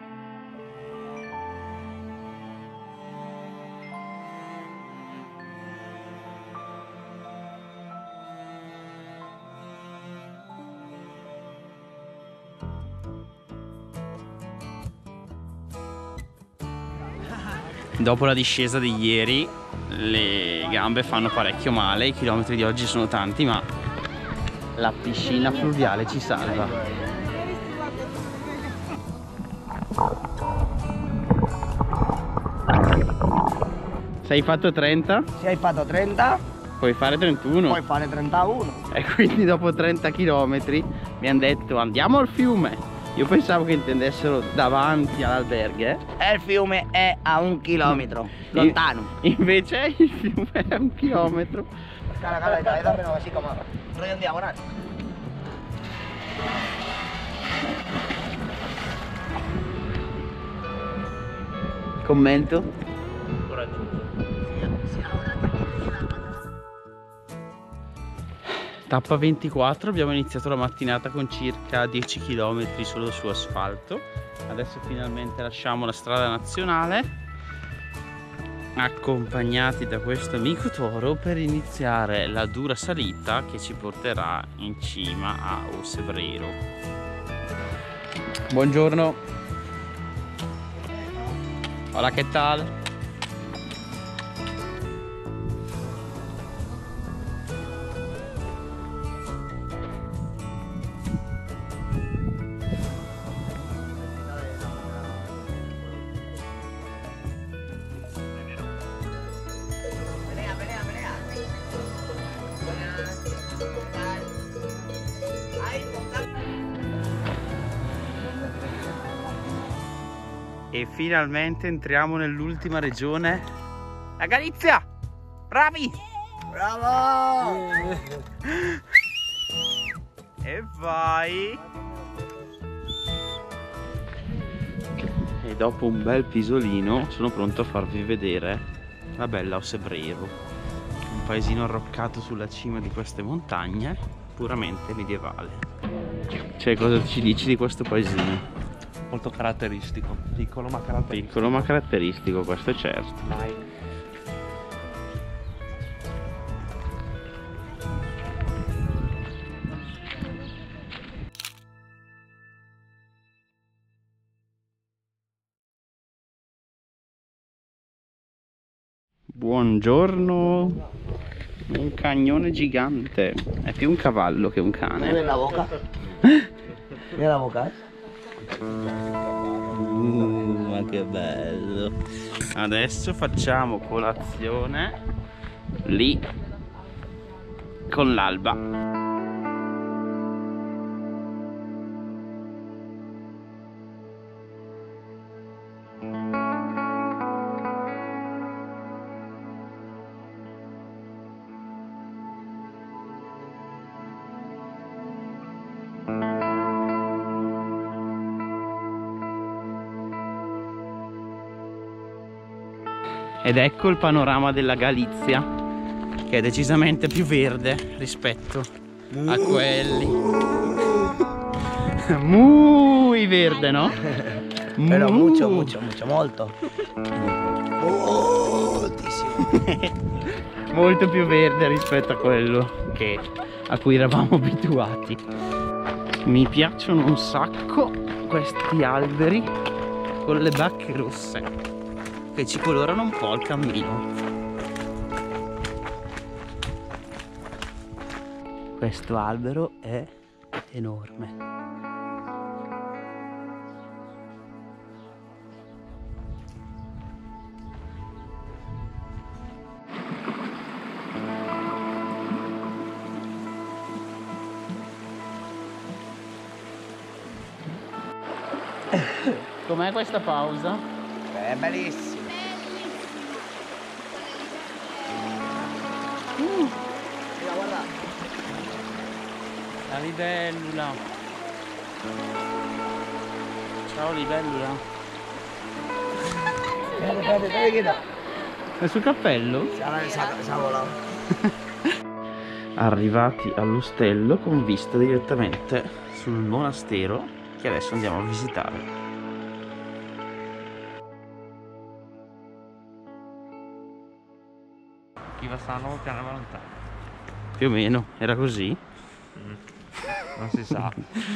Dopo la discesa di ieri le gambe fanno parecchio male, i chilometri di oggi sono tanti, ma la piscina fluviale ci salva. Se hai fatto 30, Se hai fatto 30, puoi fare 31. puoi fare 31. E quindi dopo 30 km mi hanno detto andiamo al fiume. Io pensavo che intendessero davanti all'alberghe. E il fiume è a 1 chilometro, lontano. Invece il fiume è a 1 chilometro. Cala, dammelo así como rollo en diagonal. Commento? Tappa 24, abbiamo iniziato la mattinata con circa 10 km solo su asfalto. Adesso finalmente lasciamo la strada nazionale, accompagnati da questo amico toro, per iniziare la dura salita che ci porterà in cima a Ocebrero. Buongiorno. Hola, che tal? E finalmente entriamo nell'ultima regione, la Galizia! Bravi! Bravo! E vai! E dopo un bel pisolino sono pronto a farvi vedere la bella Ocebrero, un paesino arroccato sulla cima di queste montagne, puramente medievale. Cioè, cosa ci dici di questo paesino? Molto caratteristico, piccolo ma caratteristico. Piccolo ma caratteristico, questo è certo. Dai. Buongiorno. Un cagnone gigante. È più un cavallo che un cane. Mira la boca. Mira la boca. Ma che bello. Adesso facciamo colazione lì con l'alba. Ed ecco il panorama della Galizia, che è decisamente più verde rispetto a quelli. Muy verde, no? Pero mucho, molto. Moltissimo. Molto più verde rispetto a quello a cui eravamo abituati. Mi piacciono un sacco questi alberi con le bacche rosse che ci colorano un po' il cammino. Questo albero è enorme. Com'è questa pausa? È bellissimo. Mira, guarda. La libellula. Ciao libellula. Espérate, quieta. È sul cappello? Se ha volato. Arrivati all'ostello con vista direttamente sul monastero che adesso andiamo a visitare. Chi va sano piano lontano. Più o meno, era così? Non si sa.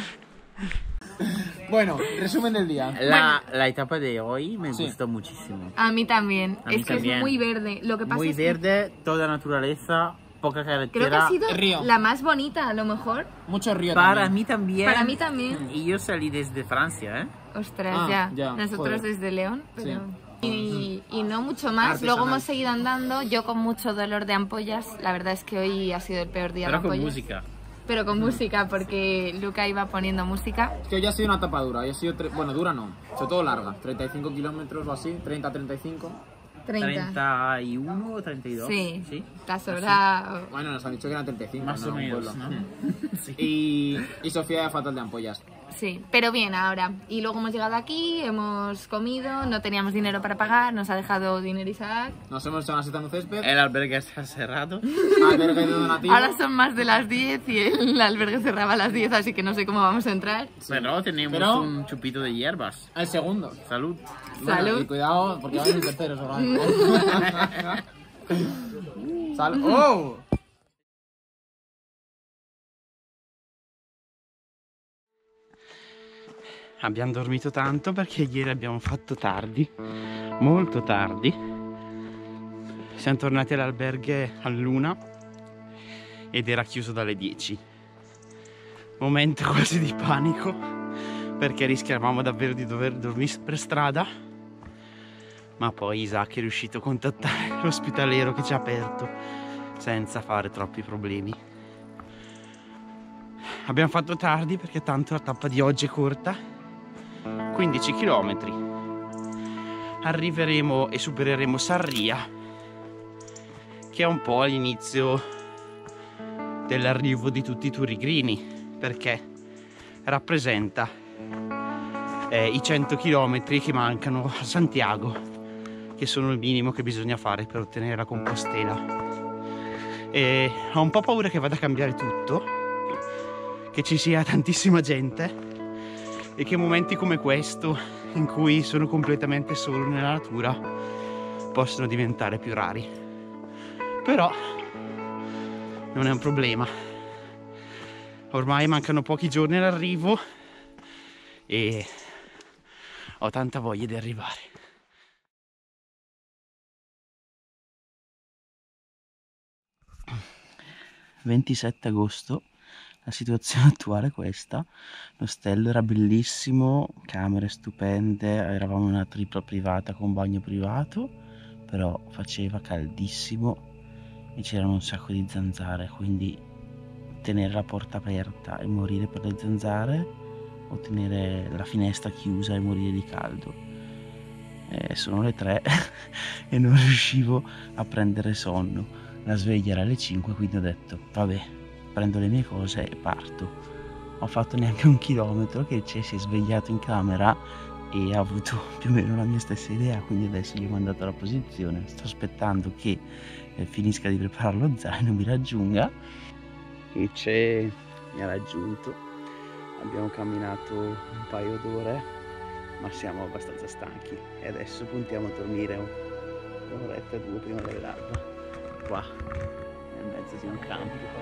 Bueno, resumen del día. La etapa de hoy me Sí. gustó muchísimo. A mí también. A mí Es que también. es muy verde. Lo que pasa Muy es que verde, toda naturaleza, poca creo que carretera. ha sido Río. la más bonita, a lo mejor. Mucho río Para también. mí también. Para mí también. Y yo salí desde Francia, ¿eh? Ostras, Ah, ya. ya, Nosotros joder. desde León, Sí. pero... Y no mucho más. Luego hemos seguido andando, yo con mucho dolor de ampollas. La verdad es que hoy ha sido el peor día de ampollas. Pero con música. Pero con música, porque Luca iba poniendo música. Es que hoy ha sido una etapa dura, ha sido bueno, dura no, sobre todo larga, 35 kilómetros o así, 30-35. 31 o 32. Sí, ¿Sí? la sobra... Bueno, nos han dicho que eran 35. Más o menos, pueblo. ¿no? Y Sofía fatal de ampollas. Sí, pero bien ahora. Y luego hemos llegado aquí, hemos comido, no teníamos dinero para pagar, nos ha dejado dinero Isaac. Nos hemos hecho una seta en un césped. El albergue está cerrado. Albergue de donativo. Ahora son más de las 10 y el albergue cerraba a las 10, así que no sé cómo vamos a entrar. Pero tenemos un chupito de hierbas. El segundo. Salud. Salud. Bueno, y cuidado, porque va a venir el tercero seguramente. Salud. ¡Oh! Abbiamo dormito tanto perché ieri abbiamo fatto tardi, molto tardi. Siamo tornati all'alberghe all'1 ed era chiuso dalle 10. Momento quasi di panico perché rischiavamo davvero di dover dormire per strada, ma poi Isaac è riuscito a contattare l'ospitaliero che ci ha aperto senza fare troppi problemi. Abbiamo fatto tardi perché tanto la tappa di oggi è corta, 15 km. Arriveremo e supereremo Sarria, che è un po' all'inizio dell'arrivo di tutti i turigrini, perché rappresenta i 100 km che mancano a Santiago, che sono il minimo che bisogna fare per ottenere la Compostela. E ho un po' paura che vada a cambiare tutto, che ci sia tantissima gente e che momenti come questo, in cui sono completamente solo nella natura, possono diventare più rari. Però non è un problema. Ormai mancano pochi giorni all'arrivo e ho tanta voglia di arrivare. 27 agosto. La situazione attuale è questa: l'ostello era bellissimo, camere stupende, eravamo in una tripla privata con bagno privato, però faceva caldissimo e c'erano un sacco di zanzare, quindi tenere la porta aperta e morire per le zanzare o tenere la finestra chiusa e morire di caldo. Sono le 3 e non riuscivo a prendere sonno, la sveglia era alle 5, quindi ho detto vabbè, prendo le mie cose e parto. Ho fatto neanche un chilometro che si è svegliato in camera e ha avuto più o meno la mia stessa idea, quindi adesso gli ho mandato la posizione, sto aspettando che finisca di preparare lo zaino, mi raggiunga e mi ha raggiunto. Abbiamo camminato un paio d'ore, ma siamo abbastanza stanchi e adesso puntiamo a dormire un'oretta o 2 prima dell'alba, qua nel mezzo di un campo.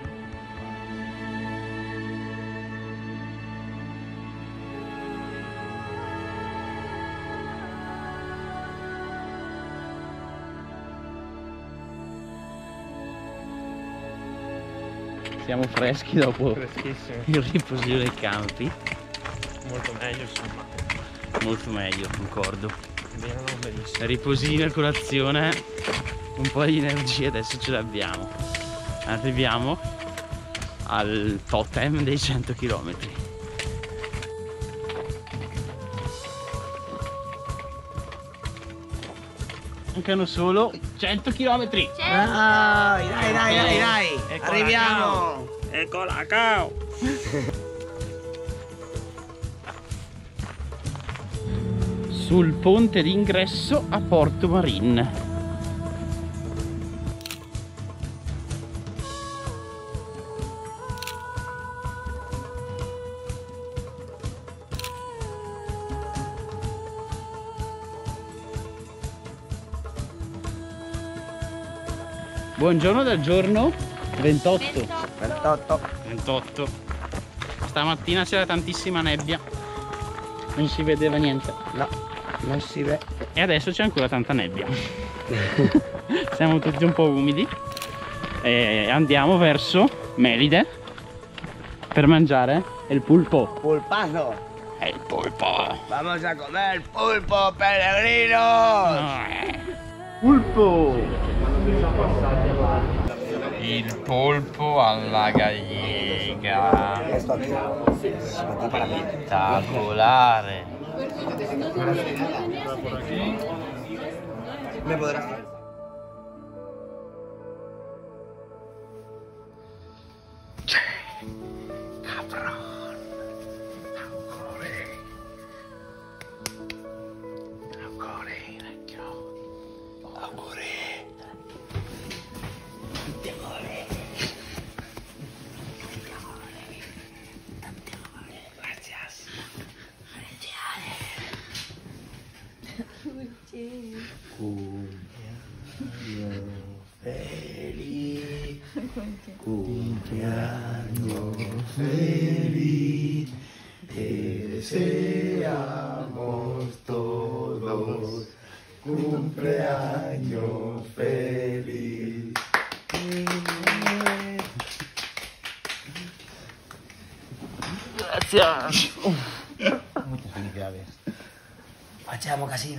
Siamo freschi dopo il riposino dei campi. Molto meglio, insomma. Molto meglio, concordo. Bene, non benissimo. Riposino e colazione, un po' di energia adesso ce l'abbiamo. Arriviamo al totem dei 100 km. Mancano solo 100 km. Dai, dai, dai, dai, dai. Eccola, Arriviamo. Eccola, ciao. Sul ponte d'ingresso a Porto Marin. Buongiorno del giorno 28. 28. Stamattina c'era tantissima nebbia, non si vedeva niente. No, non si vede. E adesso c'è ancora tanta nebbia. Siamo tutti un po' umidi e andiamo verso Melide per mangiare il pulpo. Polpazo. È il polpo. Vamos a comer el pulpo, peregrinos. Pulpo! Il polpo alla gallega. Spettacolare. Me podrás. Cumpleaños feliz, te deseamos todos. Cumpleaños feliz. Gracias. Muchas felicidades. Facciamo casino.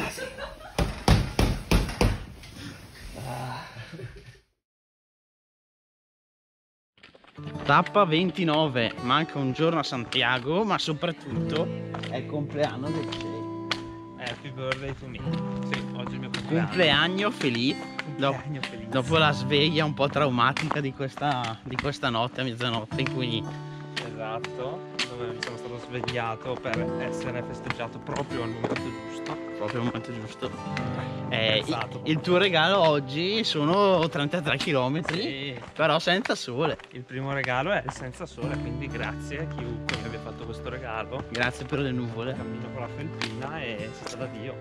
Tappa 29, manca un giorno a Santiago, ma soprattutto è il compleanno del Che. Happy birthday to me. Sì, oggi è il mio compleanno. Compleanno felice. Compleanno felice. Dopo la sveglia un po' traumatica di questa notte a mezzanotte in cui Esatto, dove mi sono stato svegliato per essere festeggiato proprio al momento giusto. proprio al momento giusto. Pensato. Il tuo regalo oggi sono 33 km, Sì. però senza sole. Il primo regalo è il senza sole, quindi grazie a chiunque mi abbia fatto questo regalo. Grazie per le nuvole. Cammino con la felpina e si sta da Dio.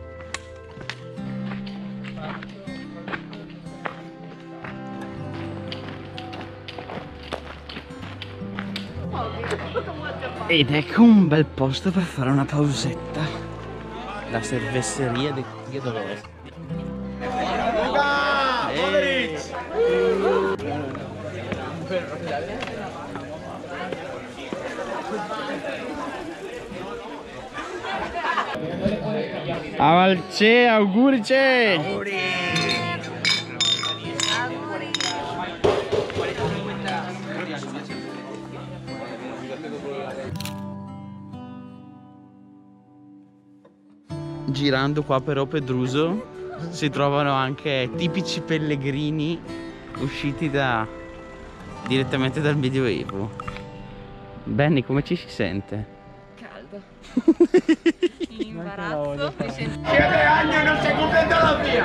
Ed ecco un bel posto per fare una pausetta. La cervesseria di Tia Dolores. Avalce, augurice! Girando qua però Pedruso si trovano anche tipici pellegrini usciti direttamente dal Medioevo. Benny, come ci si sente? Caldo. Imbarazzo. 7 años no se cumplen todos los días.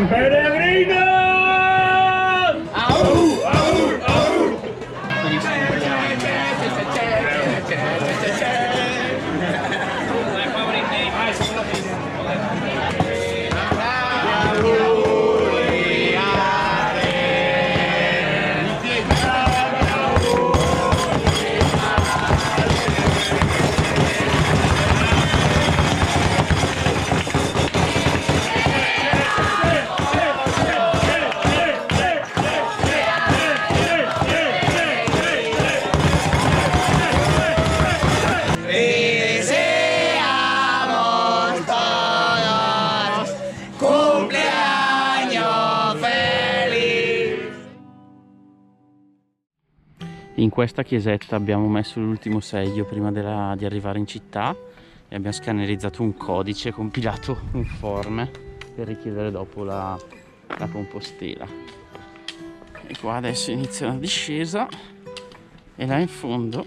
In questa chiesetta abbiamo messo l'ultimo seglio prima di arrivare in città e abbiamo scannerizzato un codice, compilato un form per richiedere dopo la compostela. E qua adesso inizia la discesa e là in fondo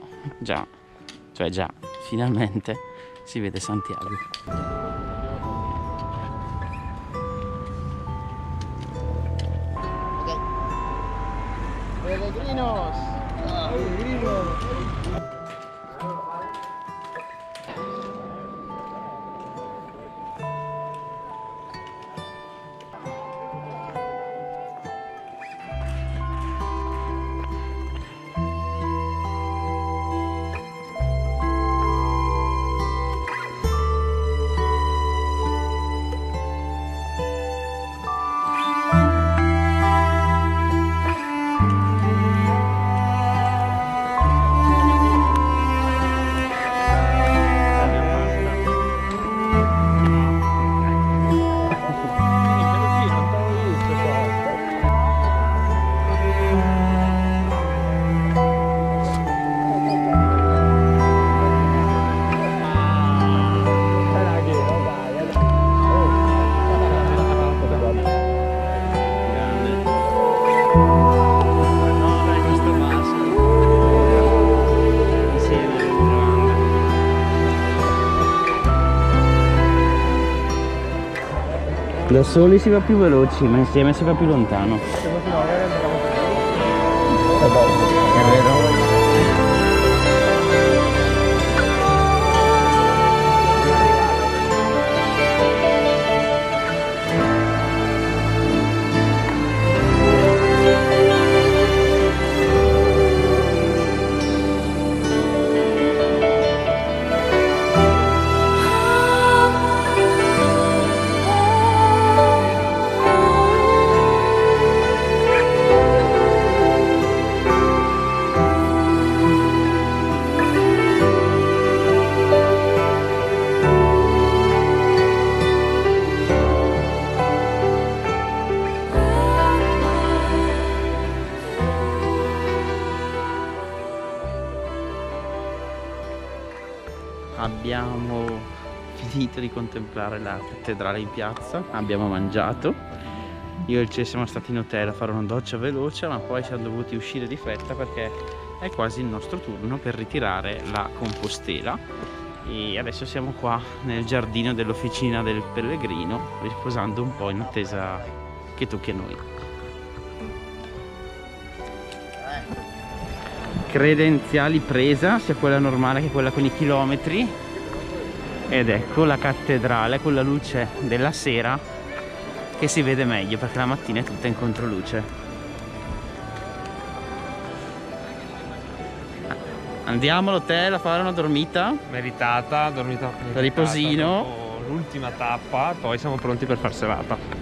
finalmente si vede Santiago. Pellegrinos! Da soli si va più veloci, ma insieme si va più lontano. È vero? Abbiamo finito di contemplare la cattedrale in piazza, abbiamo mangiato, io e il Ce siamo stati in hotel a fare una doccia veloce, ma poi siamo dovuti uscire di fretta perché è quasi il nostro turno per ritirare la compostela e adesso siamo qua nel giardino dell'officina del pellegrino riposando un po' in attesa che tocchi a noi. Credenziali presa, sia quella normale che quella con i chilometri, ed ecco la cattedrale con la luce della sera che si vede meglio perché la mattina è tutta in controluce. Andiamo all'hotel a fare una dormita Meritata, dormita riposino, l'ultima tappa, poi siamo pronti per far serata.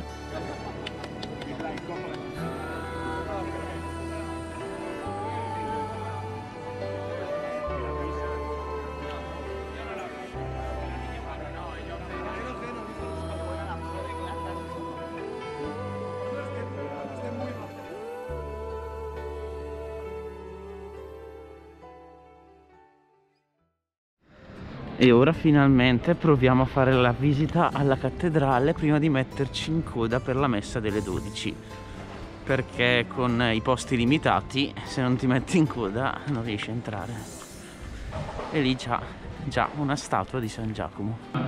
E ora finalmente proviamo a fare la visita alla cattedrale prima di metterci in coda per la messa delle 12, perché con i posti limitati se non ti metti in coda non riesci a entrare. E lì c'ha già una statua di San Giacomo.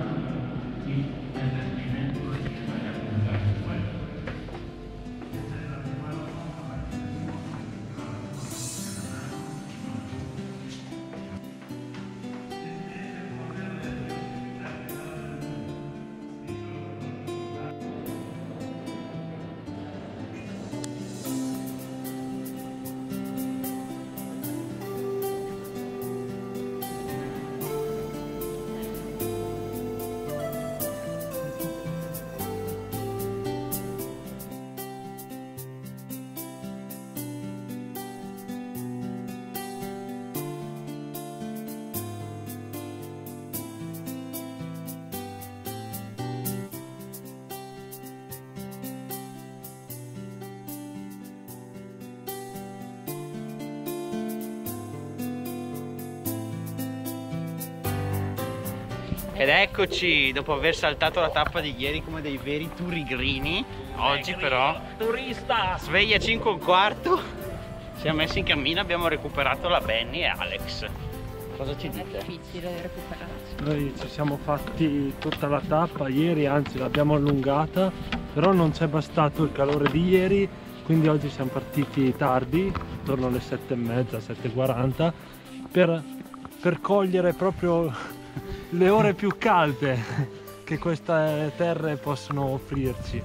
Ed eccoci, dopo aver saltato la tappa di ieri come dei veri turigrini, oggi però, turista, sveglia 5:15, siamo messi in cammino, abbiamo recuperato la Benny e Alex. Cosa ci dite? È difficile recuperarci. Noi ci siamo fatti tutta la tappa ieri, anzi l'abbiamo allungata, però non ci è bastato il calore di ieri, quindi oggi siamo partiti tardi, intorno alle 7:30, 7:40, per cogliere proprio le ore più calde che queste terre possono offrirci.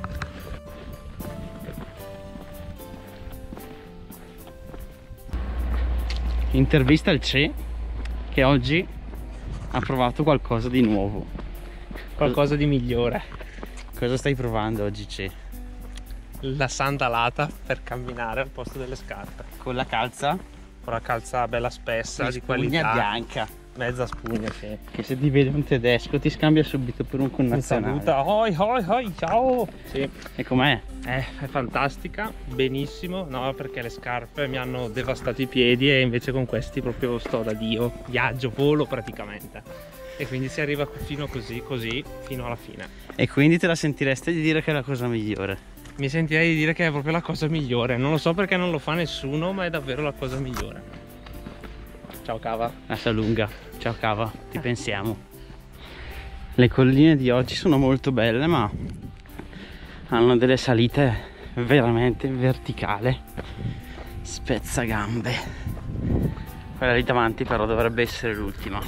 Intervista al Ce che oggi ha provato qualcosa di nuovo, Qualcosa di migliore. Cosa stai provando oggi, Ce? La sandalata per camminare al posto delle scarpe. Con la calza? Con la calza bella spessa, di spugna qualità. bianca. Mezza spugna, sì. Che se ti vede un tedesco ti scambia subito per un connazionale. Saluta, hoi hoi hoi, ciao! Sì. E com'è? È fantastica, benissimo, no, perché le scarpe mi hanno devastato i piedi e invece con questi proprio sto da Dio, viaggio, volo praticamente. E quindi si arriva fino così, fino alla fine. E quindi te la sentiresti di dire che è la cosa migliore? Mi sentirei di dire che è proprio la cosa migliore, non lo so perché non lo fa nessuno, ma è davvero la cosa migliore. Ciao Cava. La sa lunga. Ciao Cava, ti pensiamo. Le colline di oggi sono molto belle, ma hanno delle salite veramente verticali, spezzagambe. Quella lì davanti però dovrebbe essere l'ultima.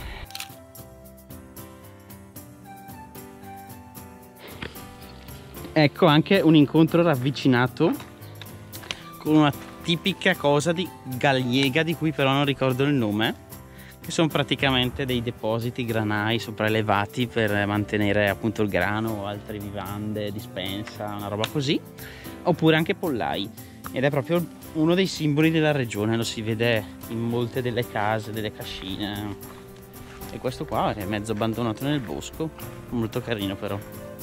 Ecco anche un incontro ravvicinato con una tipica cosa di Galliega di cui però non ricordo il nome, che sono praticamente dei depositi granai sopraelevati per mantenere appunto il grano o altre vivande, dispensa, una roba così, oppure anche pollai, ed è proprio uno dei simboli della regione, lo si vede in molte delle case, delle cascine, e questo qua è mezzo abbandonato nel bosco, molto carino però.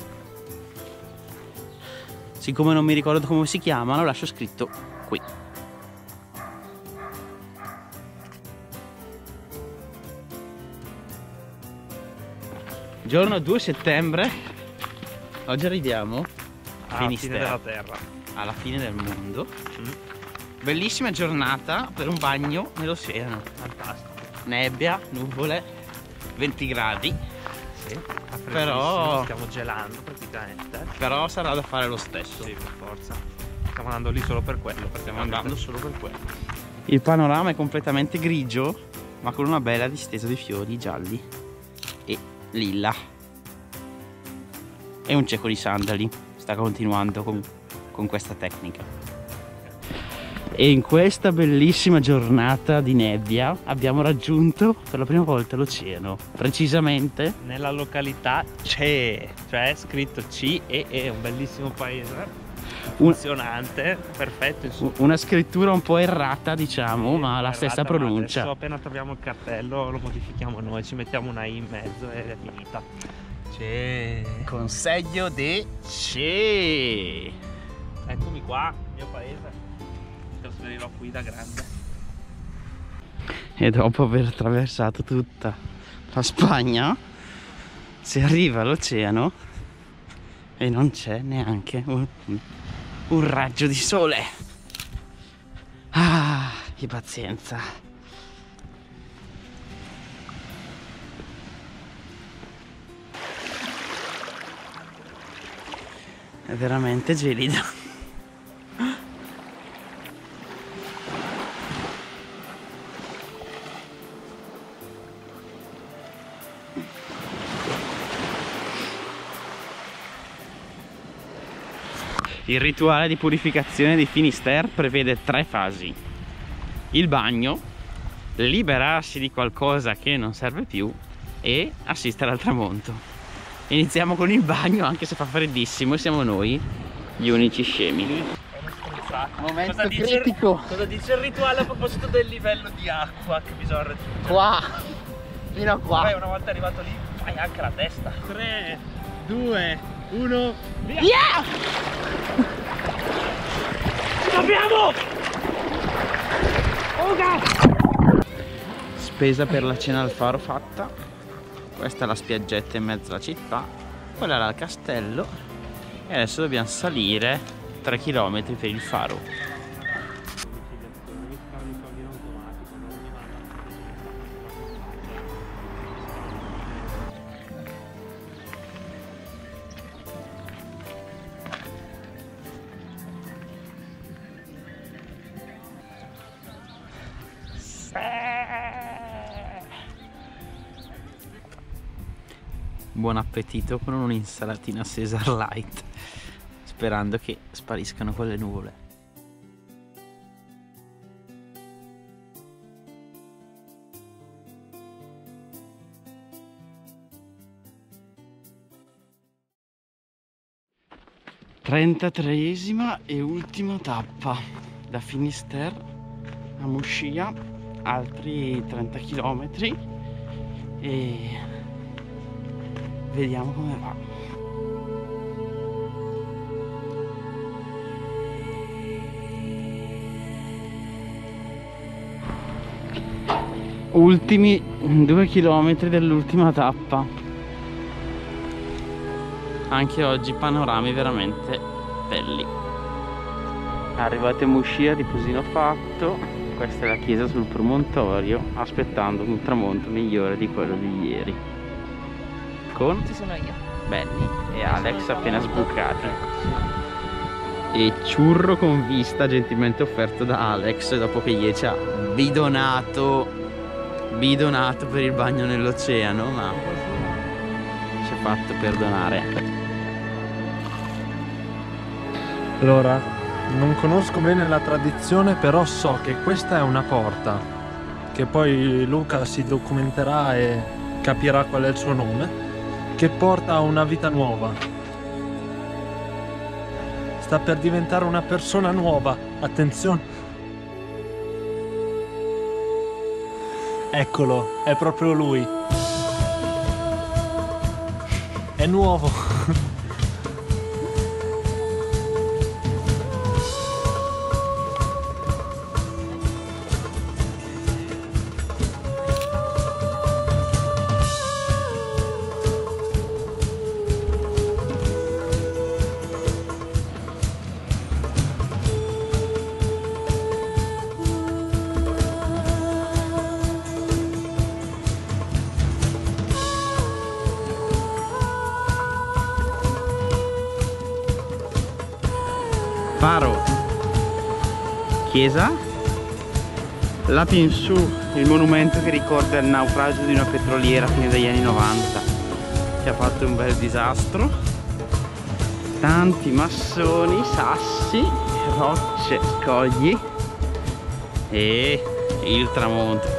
Siccome non mi ricordo come si chiamano, lascio scritto qui. Giorno 2 settembre, oggi arriviamo alla fine della terra, alla fine del mondo. Bellissima giornata per un bagno nell'oceano. Fantastico. Nebbia, nuvole, 20 gradi. Sì, però stiamo gelando praticamente. Però sarà da fare lo stesso. Sì, per forza. Stiamo andando lì solo per quello. Stiamo andando solo per quello. Il panorama è completamente grigio, ma con una bella distesa di fiori gialli e lilla. E un cieco di sandali sta continuando con questa tecnica. E in questa bellissima giornata di nebbia abbiamo raggiunto per la prima volta l'oceano, precisamente nella località CE, cioè scritto CE, è un bellissimo paese funzionante, perfetto, insomma. Una scrittura un po' errata, diciamo, ma la stessa pronuncia. Adesso appena troviamo il cartello lo modifichiamo noi, ci mettiamo una I in mezzo e è finita. CE. Consiglio di CE. Eccomi qua, il mio paese. Trasferirò qui da grande. E dopo aver attraversato tutta la Spagna si arriva all'oceano e non c'è neanche un raggio di sole. Ah, che pazienza. È veramente gelido. Il rituale di purificazione di Finisterre prevede 3 fasi: il bagno, liberarsi di qualcosa che non serve più e assistere al tramonto. Iniziamo con il bagno, anche se fa freddissimo e siamo noi gli unici scemi. Momento critico. Cosa dice il rituale a proposito del livello di acqua che bisogna raggiungere? Qua, fino a qua. Poi una volta arrivato lì fai anche la testa. 3, 2, 1, via! Yeah! Ci abbiamo! Spesa per la cena al faro fatta. Questa è la spiaggetta in mezzo alla città, quella era il castello e adesso dobbiamo salire 3 km per il faro. Buon appetito con un'insalatina Caesar light, sperando che spariscano quelle nuvole. Trentatreesima e ultima tappa da Finisterre a Muscia, altri 30 km e vediamo come va. Ultimi 2 km dell'ultima tappa. Anche oggi panorami veramente belli. Arrivate a Muscia, riposino fatto. Questa è la chiesa sul promontorio, aspettando un tramonto migliore di quello di ieri. Con Ci sono io. Benny e Alex appena sbucati. e churro con vista gentilmente offerto da Alex dopo che gli ci ha bidonato per il bagno nell'oceano, ma ci ha fatto perdonare. Allora, non conosco bene la tradizione, però so che questa è una porta, che poi Luca si documenterà e capirà qual è il suo nome, che porta a una vita nuova. Sta per diventare una persona nuova, attenzione. Eccolo, è proprio lui. È nuovo. Faro, chiesa, là più in su il monumento che ricorda il naufragio di una petroliera a fine degli anni 90 che ha fatto un bel disastro, tanti massoni, sassi, rocce, scogli e il tramonto.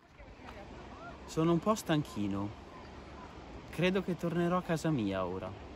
Sono un po' stanchino. Credo che tornerò a casa mia ora.